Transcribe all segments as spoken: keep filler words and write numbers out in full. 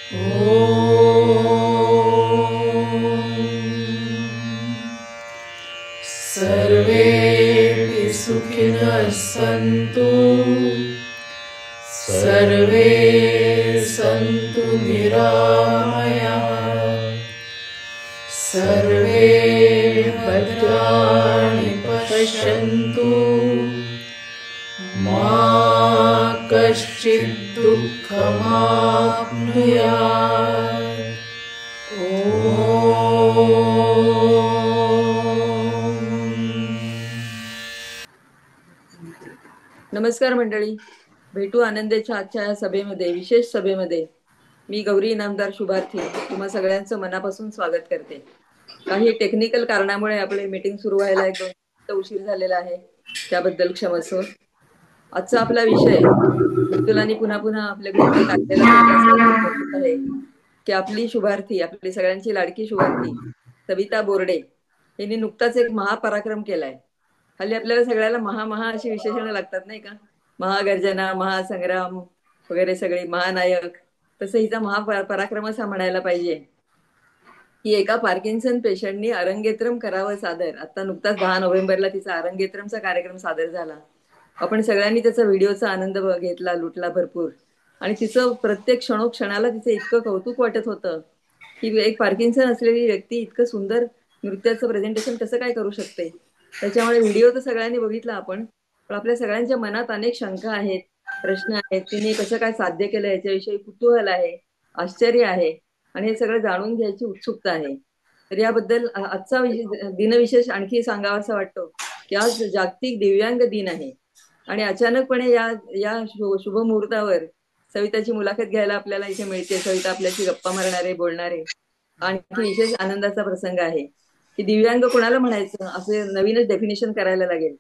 सर्वेऽपि सुखिनः सन्तु, सर्वे सन्तु निरामयाः, सर्वे भद्राणि पश्यन्तु, मा कश्चित् दुःखमाप्नुयात्। नमस्कार मंडळी, भेटू आनंदाच्या आजच्या या सभेमध्ये, विशेष सभेमध्ये. मी गौरी इनामदार शुभार्थी तुम्हा सगळ्यांचं मनापासून स्वागत करते. काही टेक्निकल कारणामुळे आपली मीटिंग सुरू व्हायला एक दोन उशीर झालेला आहे, त्याबद्दल क्षमस्व. आजचा आपला विषय मृत्यूलानी पुन्हा पुन्हा आपल्या भेटी टाकलेला आहे की आपली शुभार्थी, आपली सगळ्यांची लाडकी शुभार्थी सविता बोर्डे यांनी नुकताच एक महापराक्रम केलाय. हल्ली आपल्याला सगळ्याला महा महा अशी विशेषणं लागतात नाही का? महागर्जना, महासंग्राम वगैरे सगळे महानायक. तसं हिचा महापराक्रम असा म्हणायला पाहिजे की एका पार्किन्सन पेशंटनी अरंगेत्रम करावं सादर. आता नुकताच दहा नोव्हेंबरला तिचा अरंगेत्रमचा कार्यक्रम सादर झाला. आपण सगळ्यांनी त्याचा व्हिडिओचा आनंद घेतला, लुटला भरपूर. आणि तिचं प्रत्येक क्षणोक्षणाला तिचं इतकं कौतुक वाटत होतं की एक पार्किन्सन असलेली व्यक्ती इतकं सुंदर नृत्याचं प्रेझेंटेशन कसं काय करू शकते. त्याच्यामुळे व्हिडिओ तर सगळ्यांनी बघितला आपण, पण आपल्या सगळ्यांच्या मनात अनेक शंका आहेत, प्रश्न आहेत. तिने कसं काय साध्य केलं याच्याविषयी कुतूहल आहे, आश्चर्य आहे आणि हे सगळं जाणून घ्यायची उत्सुकता आहे. तर याबद्दल आजचा दिनविशेष आणखी सांगावा असं वाटतो की आज जागतिक दिव्यांग दिन आहे आणि अचानकपणे या या शुभ मुहूर्तावर सविताची मुलाखत घ्यायला आपल्याला इथे मिळते. सविता आपल्याशी गप्पा मारणारे, बोलणारे. आणखी विशेष आनंदाचा प्रसंग आहे की दिव्यांग कोणाला म्हणायचं असे नवीनच डेफिनेशन करायला लागेल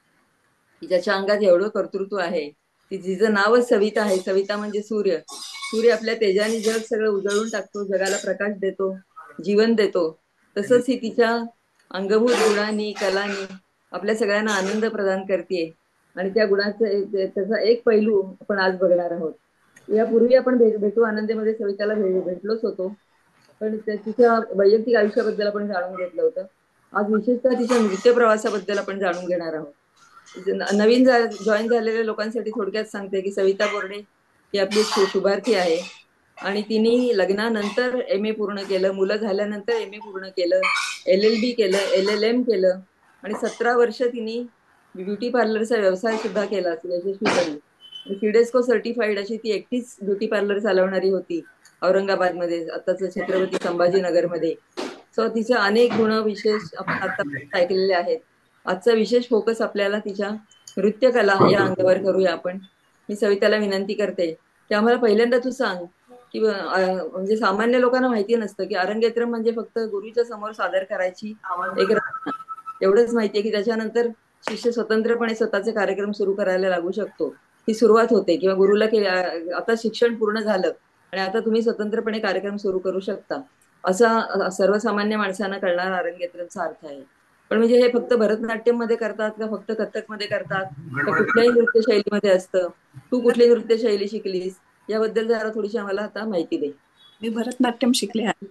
की ज्याच्या अंगात एवढं कर्तृत्व आहे, की जिचं नावच सविता आहे. सविता म्हणजे सूर्य. सूर्य आपल्या तेजाने जग सगळं उजळून टाकतो, जगाला प्रकाश देतो, जीवन देतो. तसंच ही तिच्या अंगभूत गुणांनी, कलांनी आपल्या सगळ्यांना आनंद प्रदान करते. आणि त्या गुणाचं त्याचा एक पैलू आपण आज बघणार आहोत. यापूर्वी आपण भेट भेटू आनंदेमध्ये सविताला भेटलोच होतो, पण तिच्या वैयक्तिक आयुष्याबद्दल आपण जाणून घेतलं होतं. आज विशेषतः तिच्या नृत्य प्रवासाबद्दल आपण जाणून घेणार आहोत. नवीन जॉईन झालेल्या लोकांसाठी थोडक्यात सांगते की सविता बोर्डे ही आपली शुभार्थी आहे आणि तिने लग्नानंतर एम ए पूर्ण केलं, मुलं झाल्यानंतर एम ए पूर्ण केलं, एल एल बी केलं, एल एल एम केलं आणि सतरा वर्ष तिने ब्युटी पार्लरचा व्यवसाय सुद्धा केला यशस्वीपणे. सिडेस्को सर्टिफाईड अशी ती एकटीच ब्युटी पार्लर चालवणारी होती औरंगाबादमध्ये, आताच छत्रपती संभाजीनगरमध्ये. सो तिचे अनेक गुण विशेष आपण आता ऐकलेले आहेत. आजचा विशेष फोकस आपल्याला तिच्या नृत्यकला या अंगावर करूया आपण. मी सविताला विनंती करते की आम्हाला पहिल्यांदा तू सांग की म्हणजे सामान्य लोकांना माहिती नसतं की अरंगेत्रम म्हणजे फक्त गुरुच्या समोर सादर करायची एक रचना, एवढंच माहितीये की त्याच्यानंतर शिष्य स्वतंत्रपणे स्वतःचे कार्यक्रम सुरू करायला लागू शकतो. ही सुरुवात होते किंवा गुरुला के आता शिक्षण पूर्ण झालं आणि आता तुम्ही स्वतंत्रपणे कार्यक्रम सुरू करू शकता, असा सर्वसामान्य माणसांना कळणारा अरंगेत्रमचा अर्थ आहे. पण म्हणजे हे फक्त भरतनाट्यम मध्ये करतात का फक्त कथक मध्ये करतात का कुठल्याही नृत्य शैलीमध्ये असतं? तू कुठली नृत्य शैली शिकलीस याबद्दल जरा थोडीशी आम्हाला आता माहिती दे. मी भरतनाट्यम शिकले आहे,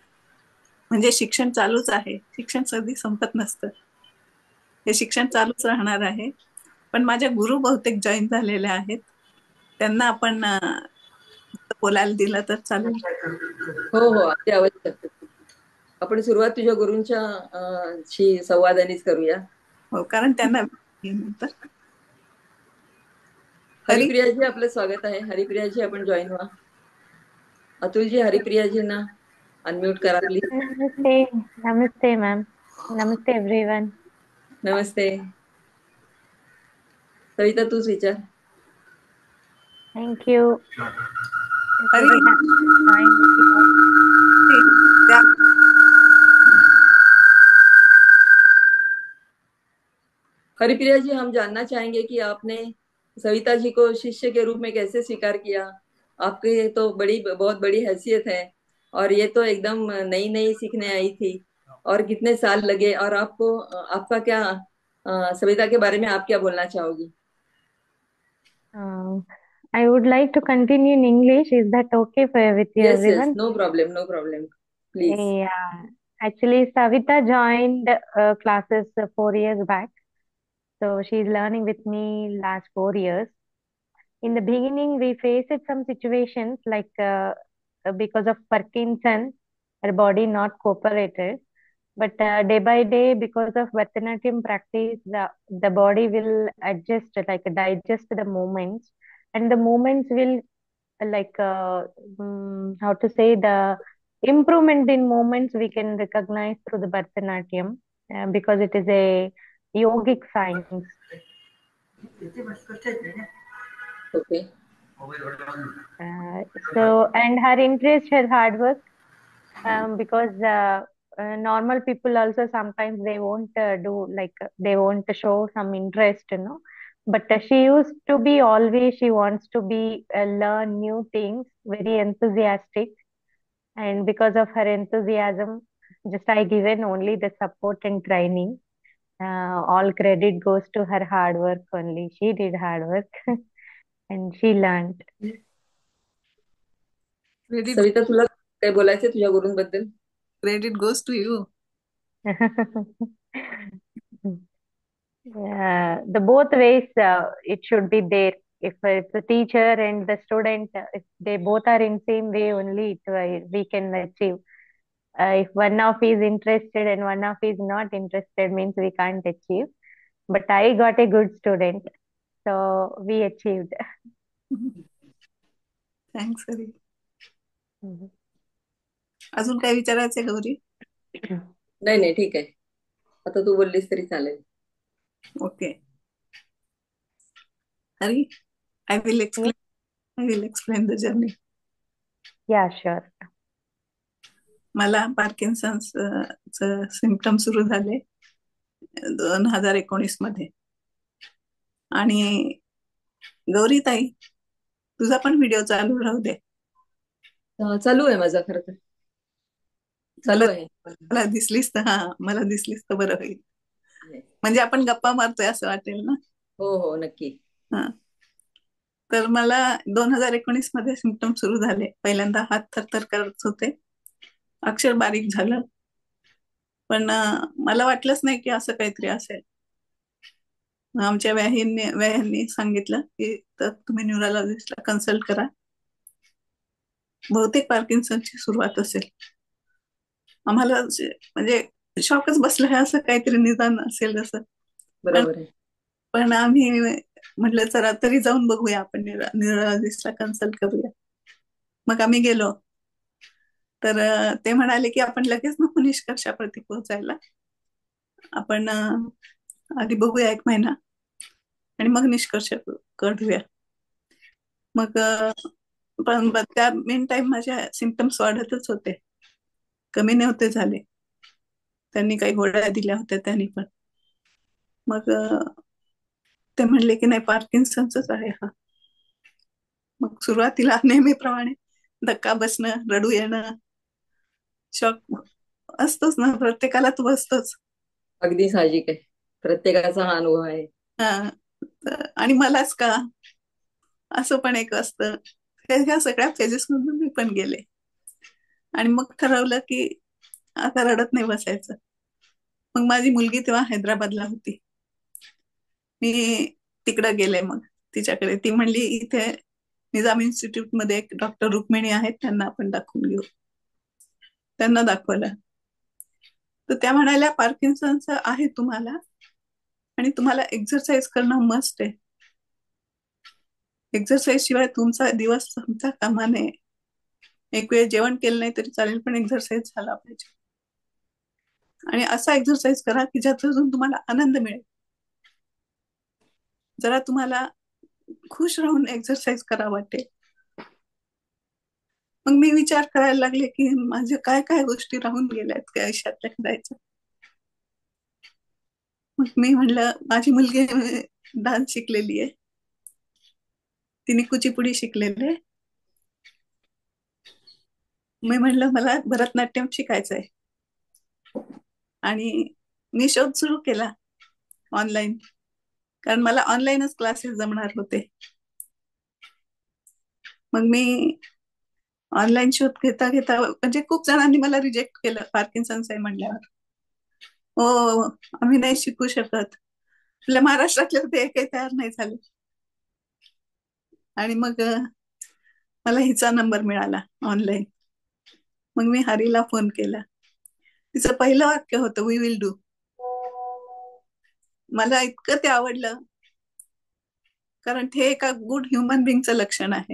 म्हणजे शिक्षण चालूच आहे. शिक्षण कधी संपत नसतं, हे शिक्षण चालूच राहणार आहे. पण माझ्या गुरु बहुतेक जॉईन झालेले आहेत, त्यांना आपण बोलायला दिलं तर चालेल? हो हो, अगदी आवश्यक. आपण सुरुवात तुझ्या गुरूंच्या शी संवादानेच करूया. हो, कारण त्यांना हरिप्रियाजी आपलं स्वागत आहे. हरिप्रियाजी आपण जॉईन व्हा. अतुलजी हरिप्रियाजींना अनम्यूट करा प्लीज. नमस्ते. नमस्ते मॅम. नमस्ते एव्हरीवन. नमस्ते. सविता तूच विचार. थँक्यू. हरिप्रिया जी, हम जानना चाहेंगे कि आपने सविता जी को शिष्य के रूप में कैसे स्वीकार किया? आपकी तो बड़ी बहुत बड़ी हैसियत है और ये तो एकदम नई नई सीखने आई थी, और कितने साल लगे, और आपको आपका क्या सविता के बारे में आप क्या बोलना चाहोगी? I would like to continue in English. Is that okay for with you, Yes, yes. everyone? No problem. No problem. Please. Yeah. Actually, Savita joined uh, classes uh, four years back. So she's learning with me last four years. In the beginning, we faced some situations like uh, uh, because of Parkinson, her body not cooperated. But uh, day by day, because of Bharatanatyam practice, the, the body will adjust, like digest the movements, and the movements will like uh, mm, how to say the improvement in movements we can recognize through the Bharatanatyam uh, because it is a yogic science. Okay. Uh, so, and her interest, her hard work, um, because uh, uh, normal people also sometimes they won't uh, do like uh, they won't show some interest, you know. But uh, she used to be always she wants to be uh, learn new things, very enthusiastic, and because of her enthusiasm, just I given only the support and training. Uh, all credit goes to her hard work only. She did hard work and she learned. Credit Savita, तुला काय बोलायचंय तुझ्या गुरूंबद्दल? Credit goes to you. Uh, the both ways uh, it should be there. If it's a teacher and the student, uh, if they both are in same way only, it, uh, we can achieve. Uh, if one of is interested and one of is not interested, means we can't achieve. But I got a good student, so we achieved. Thanks Hari. Mhm. अजून काय विचारायचंय गौरी? नाही नाही, ठीक आहे. आता तू बोललीस तरी चालेल. Okay. Hari, I will Yeah, explain I will explain the journey. yeah, sure. मला पार्किन्सन्स सिम्पटम सुरू झाले दोन हजार एकोणीस मध्ये. आणि गौरी ताई, तुझा पण व्हिडिओ चालू राहू दे. हा, चालू आहे माझा. खरं तर चालू मला आहे. मला दिसलीस तर हा मला दिसलीस तर बरं होईल. Yes. म्हणजे आपण गप्पा मारतोय असं वाटेल ना. हो हो, नक्की. हा, तर मला दोन हजार एकोणीस मध्ये सिम्पटम सुरू झाले. पहिल्यांदा हात थरथर करत होते, अक्षर बारीक झालं, पण अं, मला वाटलंच नाही की असं काहीतरी असेल. मग आमच्या व्याहींनी व्याह्यांनी सांगितलं की तर तुम्ही न्यूरोलॉजिस्टला कन्सल्ट करा, बहुतेक पार्किन्सनची सुरुवात असेल. आम्हाला जे- म्हणजे शॉकच बसलं, हे असं काहीतरी निदान असेल असं. पण बरोबर आहे. पण आम्ही म्हटलं चला तरी जाऊन बघूया, आपण न्यूरोलॉजिस्टला कन्सल्ट करूया. मग आम्ही गेलो, तर अं, ते म्हणाले की आपण लगेच नको निष्कर्षाप्रती पोहोचायला, आपण अं, आधी बघूया एक महिना आणि मग निष्कर्ष काढूया. मग अं, पण ब- त्या मेन टाइम माझ्या सिम्पटम्स वाढतच होते, कमी नव्हते झाले. त्यांनी काही गोळ्या दिल्या होत्या त्यांनी पण. मग अं, ते म्हणले की नाही, पार्किन्सनच आहे हा. मग सुरुवातीला नेहमीप्रमाणे धक्का बसणं, रडू येणं, शॉक असतोच ना, प्रत्येकाला तो बसतोच. अगदी साहजिक आहे. प्रत्येकाचा हा अनुभव आहे. हा, तर- आणि मलाच का असं पण एक असतं. हे- ह्या सगळ्या फेजेस मधून मी पण गेले आणि मग ठरवलं की आता रडत नाही बसायचं. मग माझी मुलगी तेव्हा हैदराबादला होती, मी तिकडं गेले. मग तिच्याकडे, ती म्हणली इथे निजाम इन्स्टिट्यूट मध्ये एक डॉक्टर रुक्मिणी आहेत, त्यांना आपण दाखवून घेऊ. त्यांना दाखवलं तर त्या म्हणाल्या पार्किन्सनचं आहे तुम्हाला, आणि तुम्हाला एक्सरसाइज करणं मस्ट आहे. एक्सरसाइज शिवाय तुमचा दिवस तुमचा कामा नये. एक वेळ जेवण केलं नाही तरी चालेल, पण एक्सरसाइज झाला पाहिजे. आणि असा एक्सरसाइज करा की ज्यातून तुम्हाला आनंद मिळेल. जरा तुम्हाला खुश राहून एक्सरसाइज करा वाटेल. मग मी विचार करायला लागले की माझ्या काय काय गोष्टी राहून गेल्यात काय आयुष्यातल्या करायच्या. मग मी म्हणलं, माझी मुलगी डान्स शिकलेली आहे, तिने कुचिपुडी शिकलेली आहे. मी म्हणलं मला भरतनाट्यम शिकायचंय, आणि मी शोध सुरू केला ऑनलाईन, कारण मला ऑनलाईनच क्लासेस जमणार होते. मग मी ऑनलाईन शोध घेता घेता म्हणजे खूप जणांनी मला रिजेक्ट केलं पार्किन्सन्स आहे म्हणल्यावर. हो, आम्ही नाही शिकू शकत. आपल्या महाराष्ट्रातले ते एकही तयार नाही झाले. आणि मग अ, मला हिचा नंबर मिळाला ऑनलाईन. मग मी हरीला फोन केला. तिचं पहिलं वाक्य होतं, वी विल डू. मला इतकं ते आवडलं, कारण ते एका गुड ह्युमन बिंगचं लक्षण आहे.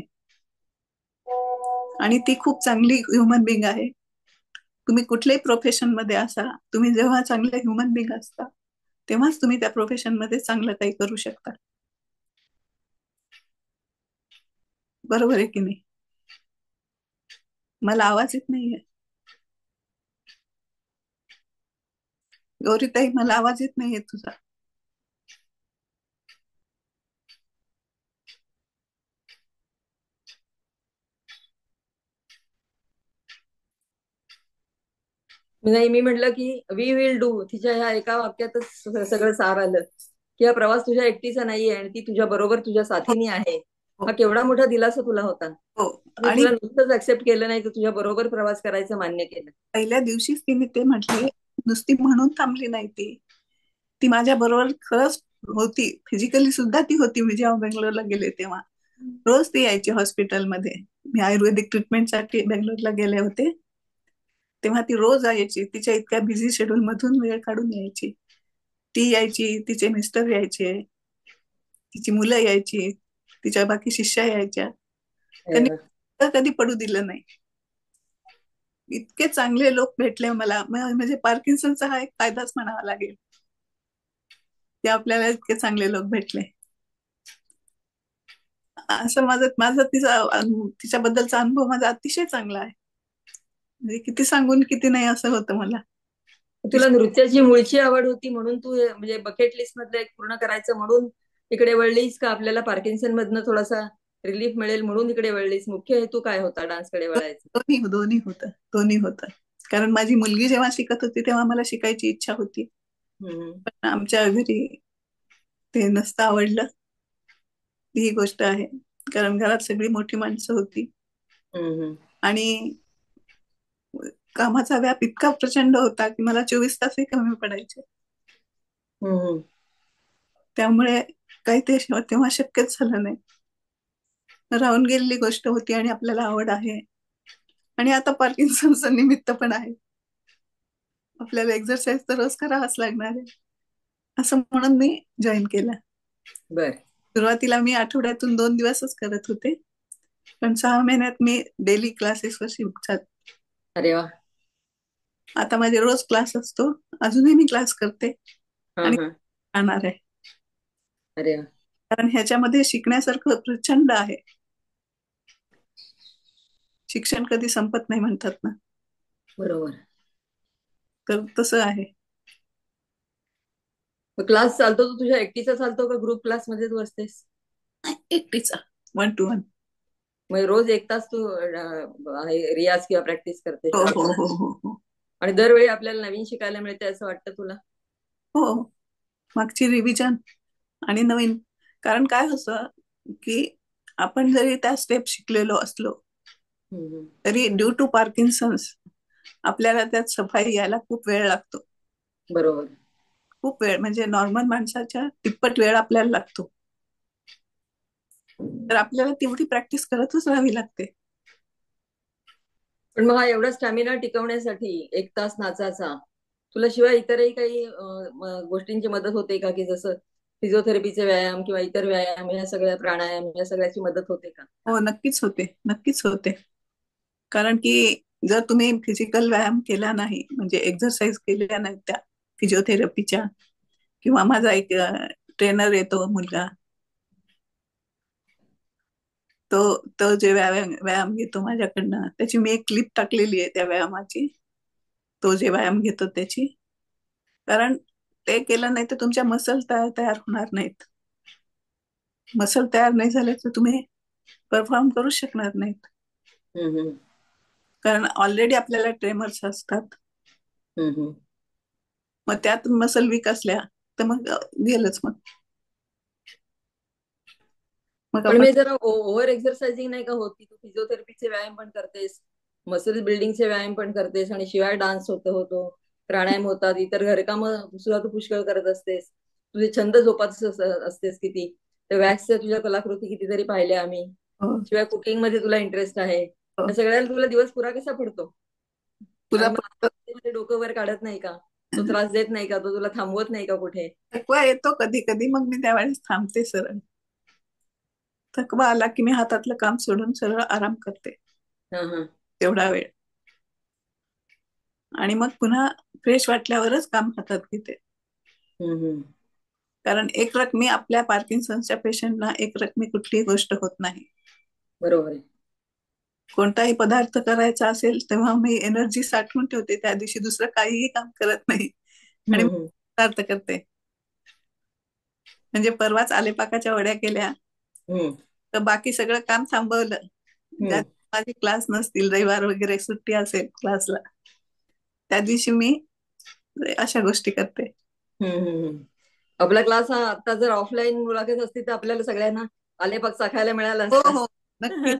आणि ती खूप चांगली ह्युमन बिंग आहे. तुम्ही कुठल्याही प्रोफेशन मध्ये असा, तुम्ही जेव्हा चांगले ह्युमन बिंग असता तेव्हाच तुम्ही त्या प्रोफेशन मध्ये चांगलं काही करू शकता. बरोबर आहे की नाही? मला आवाज येत नाहीये गौरीताई, मला आवाज येत नाहीये तुझा. नाही, मी म्हटलं की वी विल डू, तिच्या ह्या एका वाक्यातच स- सगळं सार आलं की हा प्रवास तुझ्या एकटीचा नाहीये आणि ती तुझ्या बरोबर तुझ्या हो, साथीनी आहे. हा हो, केवढा मोठा दिलासा तुला होता. हो. मी आणि तुला नुसतंच ऍक्सेप्ट केलं नाही, तर तुझ्या बरोबर प्रवास करायचं मान्य केलं. पहिल्या दिवशीच तिने ते म्हटले, नुसती म्हणून थांबली नाही. ती ती माझ्या बरोबर खरंच होती, फिजिकली सुद्धा ती होती. मी जेव्हा बेंगलोरला गेले तेव्हा रोज ती यायची हॉस्पिटलमध्ये. मी आयुर्वेदिक ट्रीटमेंटसाठी बेंगलोरला गेले होते तेव्हा ती रोज यायची. तिच्या इतक्या बिझी शेड्यूल मधून वेळ काढून यायची. ती यायची, तिचे मिस्टर यायचे, तिची मुलं यायची, तिच्या बाकी शिष्या यायच्या. अरे त्यांनी वा. कधी पडू दिलं नाही. इतके चांगले लोक भेटले मला. म- म्हणजे पार्किन्सनचा हा एक फायदाच म्हणावा लागेल की आपल्याला इतके चांगले लोक भेटले. असं माझं माझा तिचा अनु- तिच्याबद्दलचा अनुभव माझा अतिशय चांगला आहे. म्हणजे किती सांगून किती नाही असं होतं मला. तुला नृत्याची मुळची आवड होती म्हणून तू हे- म्हणजे बकेट लिस्ट मधलं एक पूर्ण करायचं म्हणून इकडे वळलीस, का आपल्याला पार्किन्सन मधनं थोडासा रिलीफ मिळेल म्हणून इकडे वळलीस? मुख्य हेतू काय होता डान्सकडे वळायचा? दोन्ही दोन्ही होतं दोन्ही होतं. कारण माझी मुलगी जेव्हा शिकत होती तेव्हा मला शिकायची इच्छा होती. हम्म. पण आमच्या घरी ते नसतं आवडलं. ही गोष्ट आहे, कारण घरात सगळी मोठी माणसं होती हम्म. आणि कामाचा व्याप इतका प्रचंड होता की मला चोवीस तासही कमी पडायचे. हम्म. त्यामुळे काही ते श- तेव्हा शक्यच झालं नाही. राहून गेलेली गोष्ट होती आणि आपल्याला आवड आहे. आणि आता पार्किन्सनचं निमित्त पण आहे. आपल्याला एक्सरसाइज तर रोज करावाच लागणार आहे, असं म्हणून मी जॉईन केलं. बर. सुरुवातीला मी आठवड्यातून दोन दिवसच करत होते, पण सहा महिन्यात मी डेली क्लासेसवर शिकतात. अरे वा. आता माझे रोज क्लास असतो. अजूनही मी क्लास करते हा आणि हा. राहणार आहे. अरे वा. कारण ह्याच्यामध्ये शिकण्यासारखं प्रचंड आहे. शिक्षण कधी संपत नाही म्हणतात ना, बरोबर. तर तसं आहे. क्लास चालतो तो तुझ्या एकटीचा चालतो का ग्रुप क्लास मध्ये तू असतेस? एकटीचा, वन टू वन. मग रोज एक तास तू अं, हे रियाज किंवा प्रॅक्टिस करतेस हो हो डान्स? हो हो हो आणि दरवेळी आपल्याला नवीन शिकायला मिळते असं वाटतं तुला? हो. मागची रिव्हिजन आणि नवीन. कारण काय होतं की आपण जरी त्या स्टेप शिकलेलो असलो हम्म. तरी ड्यू टू पार्किन्सन्स आपल्याला त्यात सफाई यायला खूप वेळ लागतो. बरोबर. खूप वेळ, म्हणजे नॉर्मल माणसाच्या तिप्पट वेळ आपल्याला लागतो. तर आपल्याला तेवढी प्रॅक्टिस करतच राहावी लागते. पण मग हा एवढा स्टॅमिना टिकवण्यासाठी एक तास नाचाचा तुला शिवाय इतरही काही अं, म- गोष्टींची मदत होते का, की जसं फिजिओथेरपीचे व्यायाम किंवा इतर व्यायाम, या सगळ्या प्राणायाम, या सगळ्याची मदत होते का? हो, नक्कीच होते, नक्कीच होते. कारण की जर तुम्ही फिजिकल व्यायाम केला नाही, म्हणजे एक्सरसाइज केलेल्या नाहीत त्या फिजिओथेरपीच्या, किंवा माझा एक ट्रेनर येतो मुलगा, तो तो जे व्यायाम व्यायाम घेतो माझ्याकडनं, त्याची मी एक क्लिप टाकलेली आहे त्या व्यायामाची. तो जे व्यायाम घेतो त्याची, कारण ते केलं नाही तर तुमच्या मसल तयार तयार होणार नाहीत. मसल तयार नाही झाले तर तुम्ही परफॉर्म करू शकणार नाहीत. हम्म. हम्म. कारण ऑलरेडी आपल्याला ट्रेमर्स असतात. हम्म. हम्म. मग त्यात मसल वीक असल्या तर मग गेलंच. मग मग पण आपण मी जरा ओव्हर एक्सरसाइजिंग नाही का होती? तू फिजिओथेरपीचे व्यायाम पण करतेस, मसल बिल्डिंगचे व्यायाम पण करतेस, आणि शिवाय डान्स होतो होतो प्राणायाम होतात, इतर घरकाम सुद्धा तू पुष्कळ करत असतेस, तुझे छंद जोपासत अस- असतेस किती. तर वॅक्सच्या तुझ्या कलाकृती कितीतरी पाहिल्या आम्ही. हो, शिवाय कुकिंग मध्ये तुला इंटरेस्ट आहे. हो, या सगळ्याला तुला दिवस पुरा कसा पडतो? आणि पुरा मग पुरा मध्ये डोकं वर काढत नाही का? तो त्रास देत नाही का? तो तुला थांबवत नाही का कुठे? थकवा येतो कधी कधी, मग मी त्यावेळेस थांबते सरळ. थकवा आला की मी हातातलं काम सोडून सरळ आराम करते हा हा. तेवढा वेळ, आणि मग पुन्हा फ्रेश वाटल्यावरच काम हातात घेते. हम्म हम्म. कारण एक रकमी आपल्या पार्किन्सनच्या पेशंटना एक रकमी कुठलीही गोष्ट होत नाही. बरोबर आहे. कोणताही पदार्थ करायचा असेल तेव्हा मी एनर्जी साठवून ठेवते, त्या दिवशी दुसरं काहीही काम करत नाही आणि हम्म मग हम्म पदार्थ करते. म्हणजे परवाच आलेपाकाच्या वड्या केल्या, हम्म तर बाकी सगळं काम थांबवलं. ज्या हम्म. दिवशी माझी क्लास नसतील, रविवार वगैरे सुट्टी असेल क्लासला, त्या दिवशी मी अशा गोष्टी करते. हम्म हम्म हम्म. आपला क्लास हा आता जर ऑफलाईन मुलाखत असती तर आपल्याला सगळ्यांना आलेपाक चाखायला मिळाला हो असता. हो, नक्की.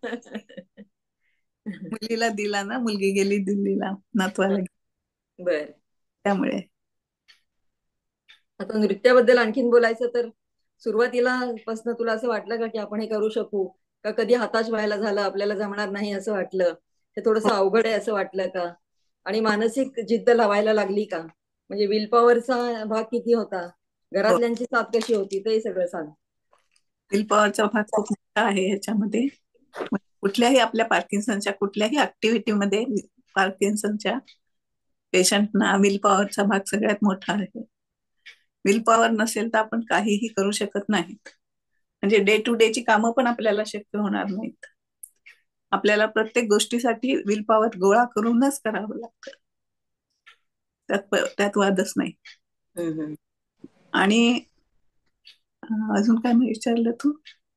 मुलीला दिला ना, मुलगी गेली दिल्लीला नातवाला, बर. त्यामुळे. आता नृत्याबद्दल आणखीन बोलायचं तर, सुरुवातीला पासून तुला असं वाटलं का की आपण हे करू शकू? का कधी हताश व्हायला झालं, आपल्याला जमणार नाही असं वाटलं? हे थोडंसं अवघड आहे असं वाटलं का? आणि मानसिक जिद्द लावायला लागली का? म्हणजे विल पॉवरचा भाग किती होता? हो, घरातल्यांची साथ कशी होती? ते सगळं सांग. विल पॉवरचा भाग खूप मोठा आहे ह्याच्यामध्ये. कुठल्याही आपल्या पार्किन्सनच्या कुठल्याही ऍक्टिव्हिटीमध्ये पार्किन्सनच्या पेशंटना विल पॉवरचा भाग सगळ्यात मोठा आहे. विल पॉवर नसेल तर आपण काहीही करू शकत नाही. म्हणजे डे टू डे ची कामं पण आपल्याला शक्य होणार नाहीत. आपल्याला प्रत्येक गोष्टीसाठी विल पॉवर गोळा करूनच करावं लागतं, त्यात त्यात वादच नाही. हम्म हम्म. आणि अं, अजून काय मी विचारलं तू?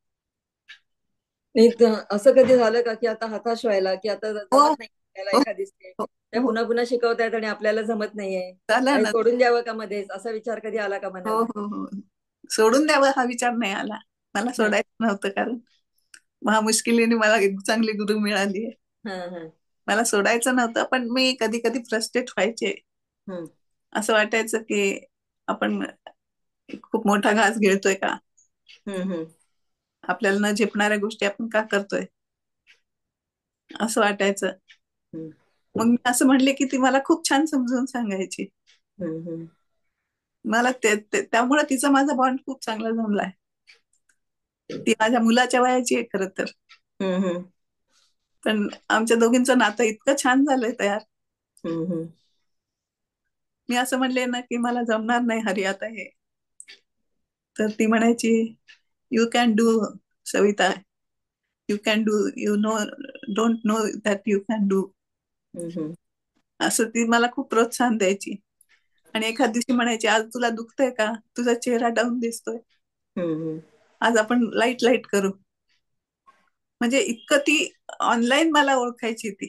नाही तर असं कधी झालं का की आता हताश व्हायला, की आता हो जमत नाही आपल्याला हो एखादी स्टेप, हो त्या हो, पुन्हा पुन्हा शिकवतायत आणि आपल्याला जमत नाहीये, झालं काही ना. सोडून द्यावं का मध्येच, असा विचार कधी आला का हो मनात? हो हो, सोडून द्यावं हा विचार नाही आला. मला हा सोडायचं नव्हतं, कारण महा मुश्किलीने मला एक चांगली गुरु मिळाली. हा हा. मला सोडायचं नव्हतं, पण मी कधी कधी फ्रस्ट्रेट व्हायचे. हम्म असं वाटायचं की आपण खूप मोठा घास गिळतोय का, हम्म हम्म आपल्याला न झेपणाऱ्या गोष्टी आपण का करतोय, असं वाटायचं. हम्म मग मी असं म्हणले की ती मला खूप छान समजून सांगायची. हम्म हम्म. मला ते ते- त्यामुळे तिचा माझा बॉन्ड खूप चांगला जमलाय. ती माझ्या मुलाच्या वयाची आहे खरं तर, हम्म हम्म पण आमच्या दोघींचं नातं इतकं छान झालंय तयार. हम्म हम्म. मी असं म्हणले ना की मला जमणार नाही हरी आता हे, तर ती म्हणायची you can do Savita, you can do, you know, don't know that you can do. Hmm hmm. असं ती मला खूप प्रोत्साहन द्यायची. आणि एखाद दिवशी म्हणायची आज तुला दुखतंय का, तुझा चेहरा डाऊन दिसतोय, हम्म हम्म. आज आपण लाईट लाईट करू. म्हणजे इतकं ती ऑनलाईन मला ओळखायची. ती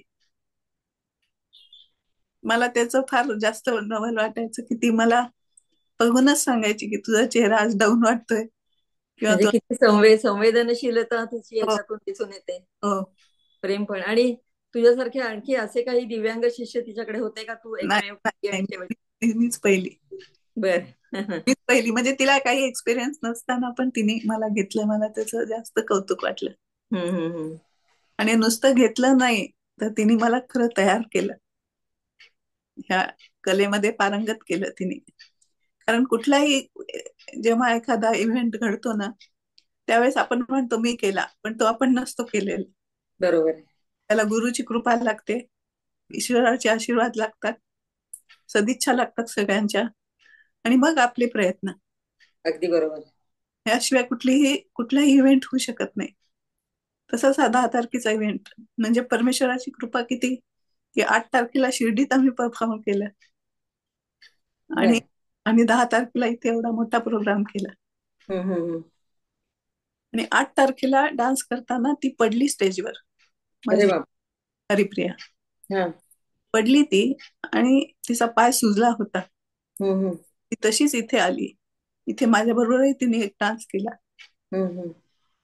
मला त्याचं फार जास्त नवल वाटायचं की ती मला बघूनच सांगायची की तुझा चेहरा आज डाऊन वाटतोय, किंवा म्हणजे तू. किती संवेद संवेदनशीलता तिची हो याच्यातून दिसून येते. हो, प्रेम पण. आणि तुझ्यासारखे आणखी असे काही दिव्यांग शिष्य तिच्याकडे होते का? तू नाही एकमेव नाही आणि नाही, शेवट? मी- मीच पहिली. बर. मीच पहिली म्हणजे तिला काही एक्सपिरियन्स नसताना पण तिने मला घेतलं. मला त्याचं जास्त कौतुक वाटलं. हम्म हम्म हम्म. आणि नुसतं घेतलं नाही तर तिने मला खरं तयार केलं, ह्या कलेमध्ये पारंगत केलं तिने. कारण कुठलाही जेव्हा एखादा इव्हेंट घडतो ना, त्यावेळेस आपण म्हणतो मी केला, पण तो आपण नसतो केलेला. बरोबर आहे. त्याला गुरुची कृपा लागते, ईश्वराचे आशीर्वाद लागतात, सदिच्छा लागतात सगळ्यांच्या, आणि मग आपले प्रयत्न. अगदी बरोबर. याशिवाय कुठलीही कुठलाही इव्हेंट होऊ शकत नाही. तसाच हा दहा तारखेचा इव्हेंट म्हणजे परमेश्वराची कृपा किती, की आठ तारखेला शिर्डीत आम्ही परफॉर्म केलं, आणि बर. आणि दहा तारखेला इथे एवढा मोठा प्रोग्राम केला. हम्म हम्म हम्म. आणि आठ तारखेला डान्स करताना ती पडली स्टेजवर, अरे माझी बाप. हरिप्रिया हा. पडली ती, आणि तिचा पाय सुजला होता. हम्म हम्म ती तशीच इथे आली. इथे माझ्या बरोबरही तिने एक डान्स केला. हम्म हम्म.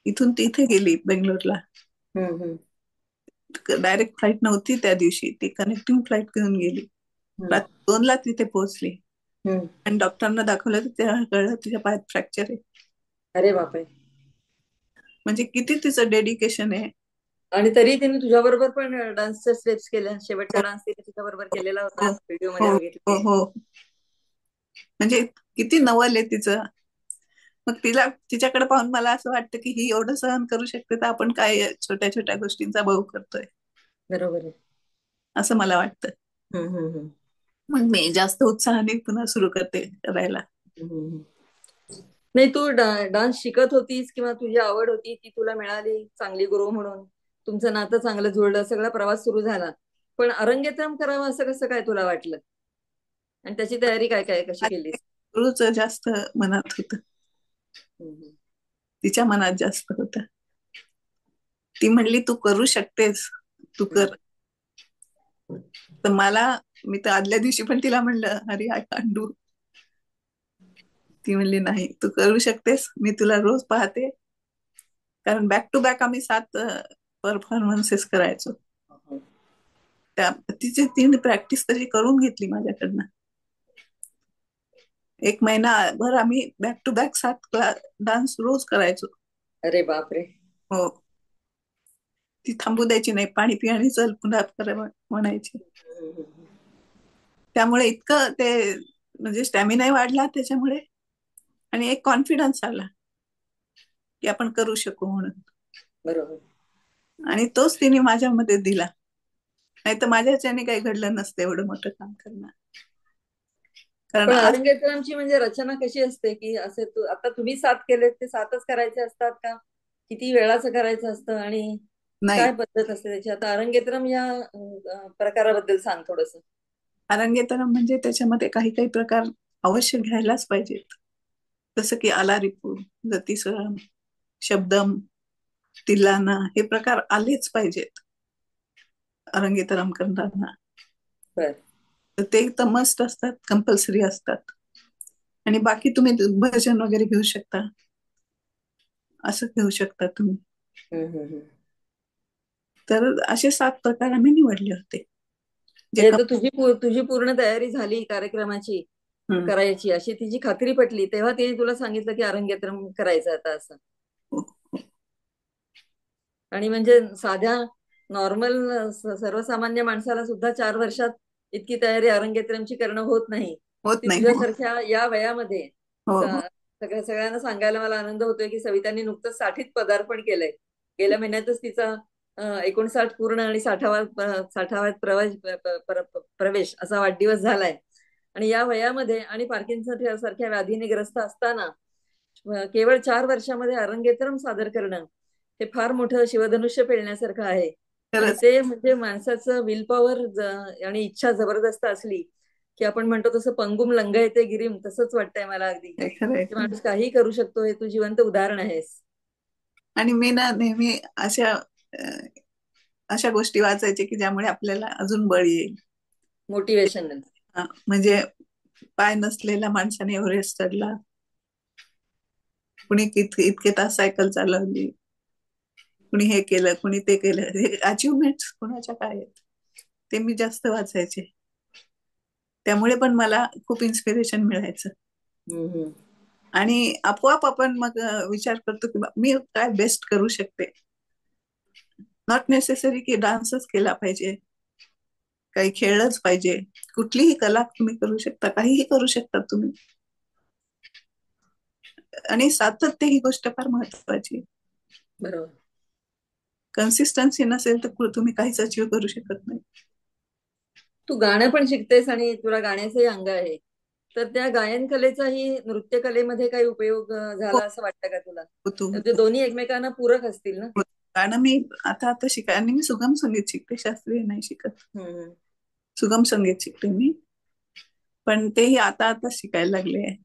इथून तिथे गेली बेंगलोरला. हम्म, हम्म, डायरेक्ट फ्लाईट नव्हती त्या दिवशी, ती कनेक्टिंग फ्लाईट घेऊन गेली. हम्म, रात्री दोनला तिथे पोहोचली हम्म. आणि डॉक्टरांना दाखवलं तर तेव्हा कळलं तिच्या पायात फ्रॅक्चर आहे. अरे बापरे. म्हणजे किती तिचं डेडिकेशन आहे. आणि तरी तिने तुझ्या बरोबर पण डान्सच्या स्टेप्स केल्या. शेवटचा हो डान्स तिने तुझ्या बरोबर केलेला हो होता, व्हिडिओ हो मध्ये हो बघितले. हो. म्हणजे किती नवल आहे तिचं. मग तिला तिच्याकडे पाहून मला असं वाटतं की ही एवढं सहन करू शकते, तर आपण काय छोट्या छोट्या गोष्टींचा भाऊ करतोय, बरोबर आहे. असं मला वाटतं. हम्म, हम्म, हम्म, मग मी जास्त उत्साहाने पुन्हा सुरू करते करायला. हम्म, हम्म. नाही, तू डान्स शिकत होतीस किंवा तुझी आवड होती ती तुला मिळाली चांगली गुरु म्हणून, तुमचं नातं चांगलं जुळलं, सगळा प्रवास सुरू झाला. पण अरंगेत्रम करावं असं कसं काय तुला वाटलं, आणि त्याची तयारी काय काय कशी माझ्या केलीस? गुरुचं जास्त मनात होतं, हम्म, हम्म, तिच्या मनात जास्त होतं. ती म्हणली तू करू शकतेस, तू हम्म. कर. तर मला, मी तर आदल्या दिवशी पण तिला म्हणलं अरे आय कॅन डू. ती म्हणली नाही तू करू शकतेस, मी तुला रोज पाहते. कारण बॅक टू बॅक आम्ही सात परफॉर्मन्सेस करायचो. त्या तिची तिने प्रॅक्टिस तशी करून घेतली माझ्याकडनं. एक महिना भर आम्ही बॅक टू बॅक सात डान्स रोज करायचो. अरे बापरे. हो. ती थांबू द्यायची नाही, पाणी पि आणि चल पुन्हा कर म्हणायची. हम्म, हम्म, हम्म. त्यामुळे इतकं ते म्हणजे स्टॅमिना वाढला त्याच्यामुळे, आणि एक कॉन्फिडन्स आला की आपण करू शकू म्हणून. बरोबर. आणि तोच तिने माझ्यामध्ये दिला, नाही तर माझ्या ह्याच्याने काही घडलं नसतं एवढं मोठं काम करणं. कारण पण आज अरंगेत्रमची म्हणजे रचना कशी असते, की असे तू आता तुम्ही सात केले ते सातच करायचे असतात का, किती वेळाचं करायचं असतं, आणि नाही, काय पद्धत असते त्याची? आता अरंगेत्रम या अं, प्रकाराबद्दल सांग थोडस. अरंगेतरम म्हणजे त्याच्यामध्ये काही काही प्रकार अवश्य घ्यायलाच पाहिजेत. जसं की आलारिपू, जतीस्वरम, शब्दम, तिल्लाना, हे प्रकार आलेच पाहिजेत अरंगेतरम करताना. बर. तर ते तर मस्ट असतात, कंपल्सरी असतात. आणि बाकी तुम्ही भजन वगैरे घेऊ शकता, असं घेऊ शकता तुम्ही. हम्म, हम्म, हम्म. तर असे सात प्रकार आम्ही निवडले होते जे हे कम- तर तुझी पू- तुझी पूर्ण तयारी झाली कार्यक्रमाची हम्म. करायची अशी तिची खात्री पटली तेव्हा तिने तुला सांगितलं की अरंगेत्रम करायचं आता असं. आणि म्हणजे साध्या नॉर्मल सर्वसामान्य माणसाला सुद्धा चार वर्षात इतकी तयारी अरंगेत्रमची करणं होत नाही. होत ती नाही. हो तुझ्यासारख्या या वयामध्ये हो स- हो सगळ्या सगळ्यांना सांगायला मला आनंद होतोय की सवितांनी नुकतंच साठीत पदार्पण केलंय. गेल्या महिन्यातच तिचा अं, एकोणसाठ पूर्ण आणि साठावा साठाव्यात प्रवेश प- प- प्रवेश असा वाढदिवस झालाय. आणि या वयामध्ये आणि पार्किन्सन सारख्या व्याधीने ग्रस्त असताना अं, केवळ चार वर्षामध्ये अरंगेत्रम सादर करणं हे फार मोठं शिवधनुष्य पेलण्यासारखं आहे. आणि खरंच ते म्हणजे माणसाचं विल पॉवर आणि इच्छा जबरदस्त असली की आपण म्हणतो तसं पंगुम लंघयते गिरीम, तसंच वाटतंय मला अगदी हे खरं आहे, की खरं आहे. माणूस काही करू शकतो. हे तू जिवंत उदाहरण आहेस. आणि मी ना नेहमी अशा अं, अशा गोष्टी वाचायचे की ज्यामुळे आपल्याला अजून बळ येईल. मोटिवेशन. अं, म्हणजे पाय नसलेल्या माणसाने एव्हरेस्ट चढला, कुणी कित- इतके तास सायकल चालवली, कुणी हे केलं, कुणी ते केलं. हे अचिव्हमेंट कुणाच्या काय आहेत ते मी जास्त वाचायचे. त्यामुळे पण मला खूप इन्स्पिरेशन मिळायचं. हम्म. आणि आपोआप आपण मग अं, विचार करतो की बा- मी काय बेस्ट करू शकते. नॉट नेसेसरी की डान्सच केला पाहिजे, काही खेळलंच पाहिजे. कुठलीही कला तुम्ही करू शकता, काहीही करू शकता तुम्ही. आणि सातत्य ही गोष्ट फार महत्वाची. बरोबर. कन्सिस्टन्सी नसेल तर तुम्ही काहीच अचीव्ह करू शकत नाही. तू गाणं पण शिकतेस आणि तुला गाण्याचंही अंग आहे, तर त्या गायन कलेचाही नृत्य कलेमध्ये काही उपयोग अं, हो, झाला असं वाटतं का तुला? होतो तर ते होतो दोन्ही एकमेकांना पूरक असतील ना? होतो. गाणं मी आता आता शिकाय, आणि मी सुगम संगीत शिकते, शास्त्रीय नाही शिकत. हम्म. सुगम संगीत शिकते मी, पण तेही आता आता शिकायला लागले आहे.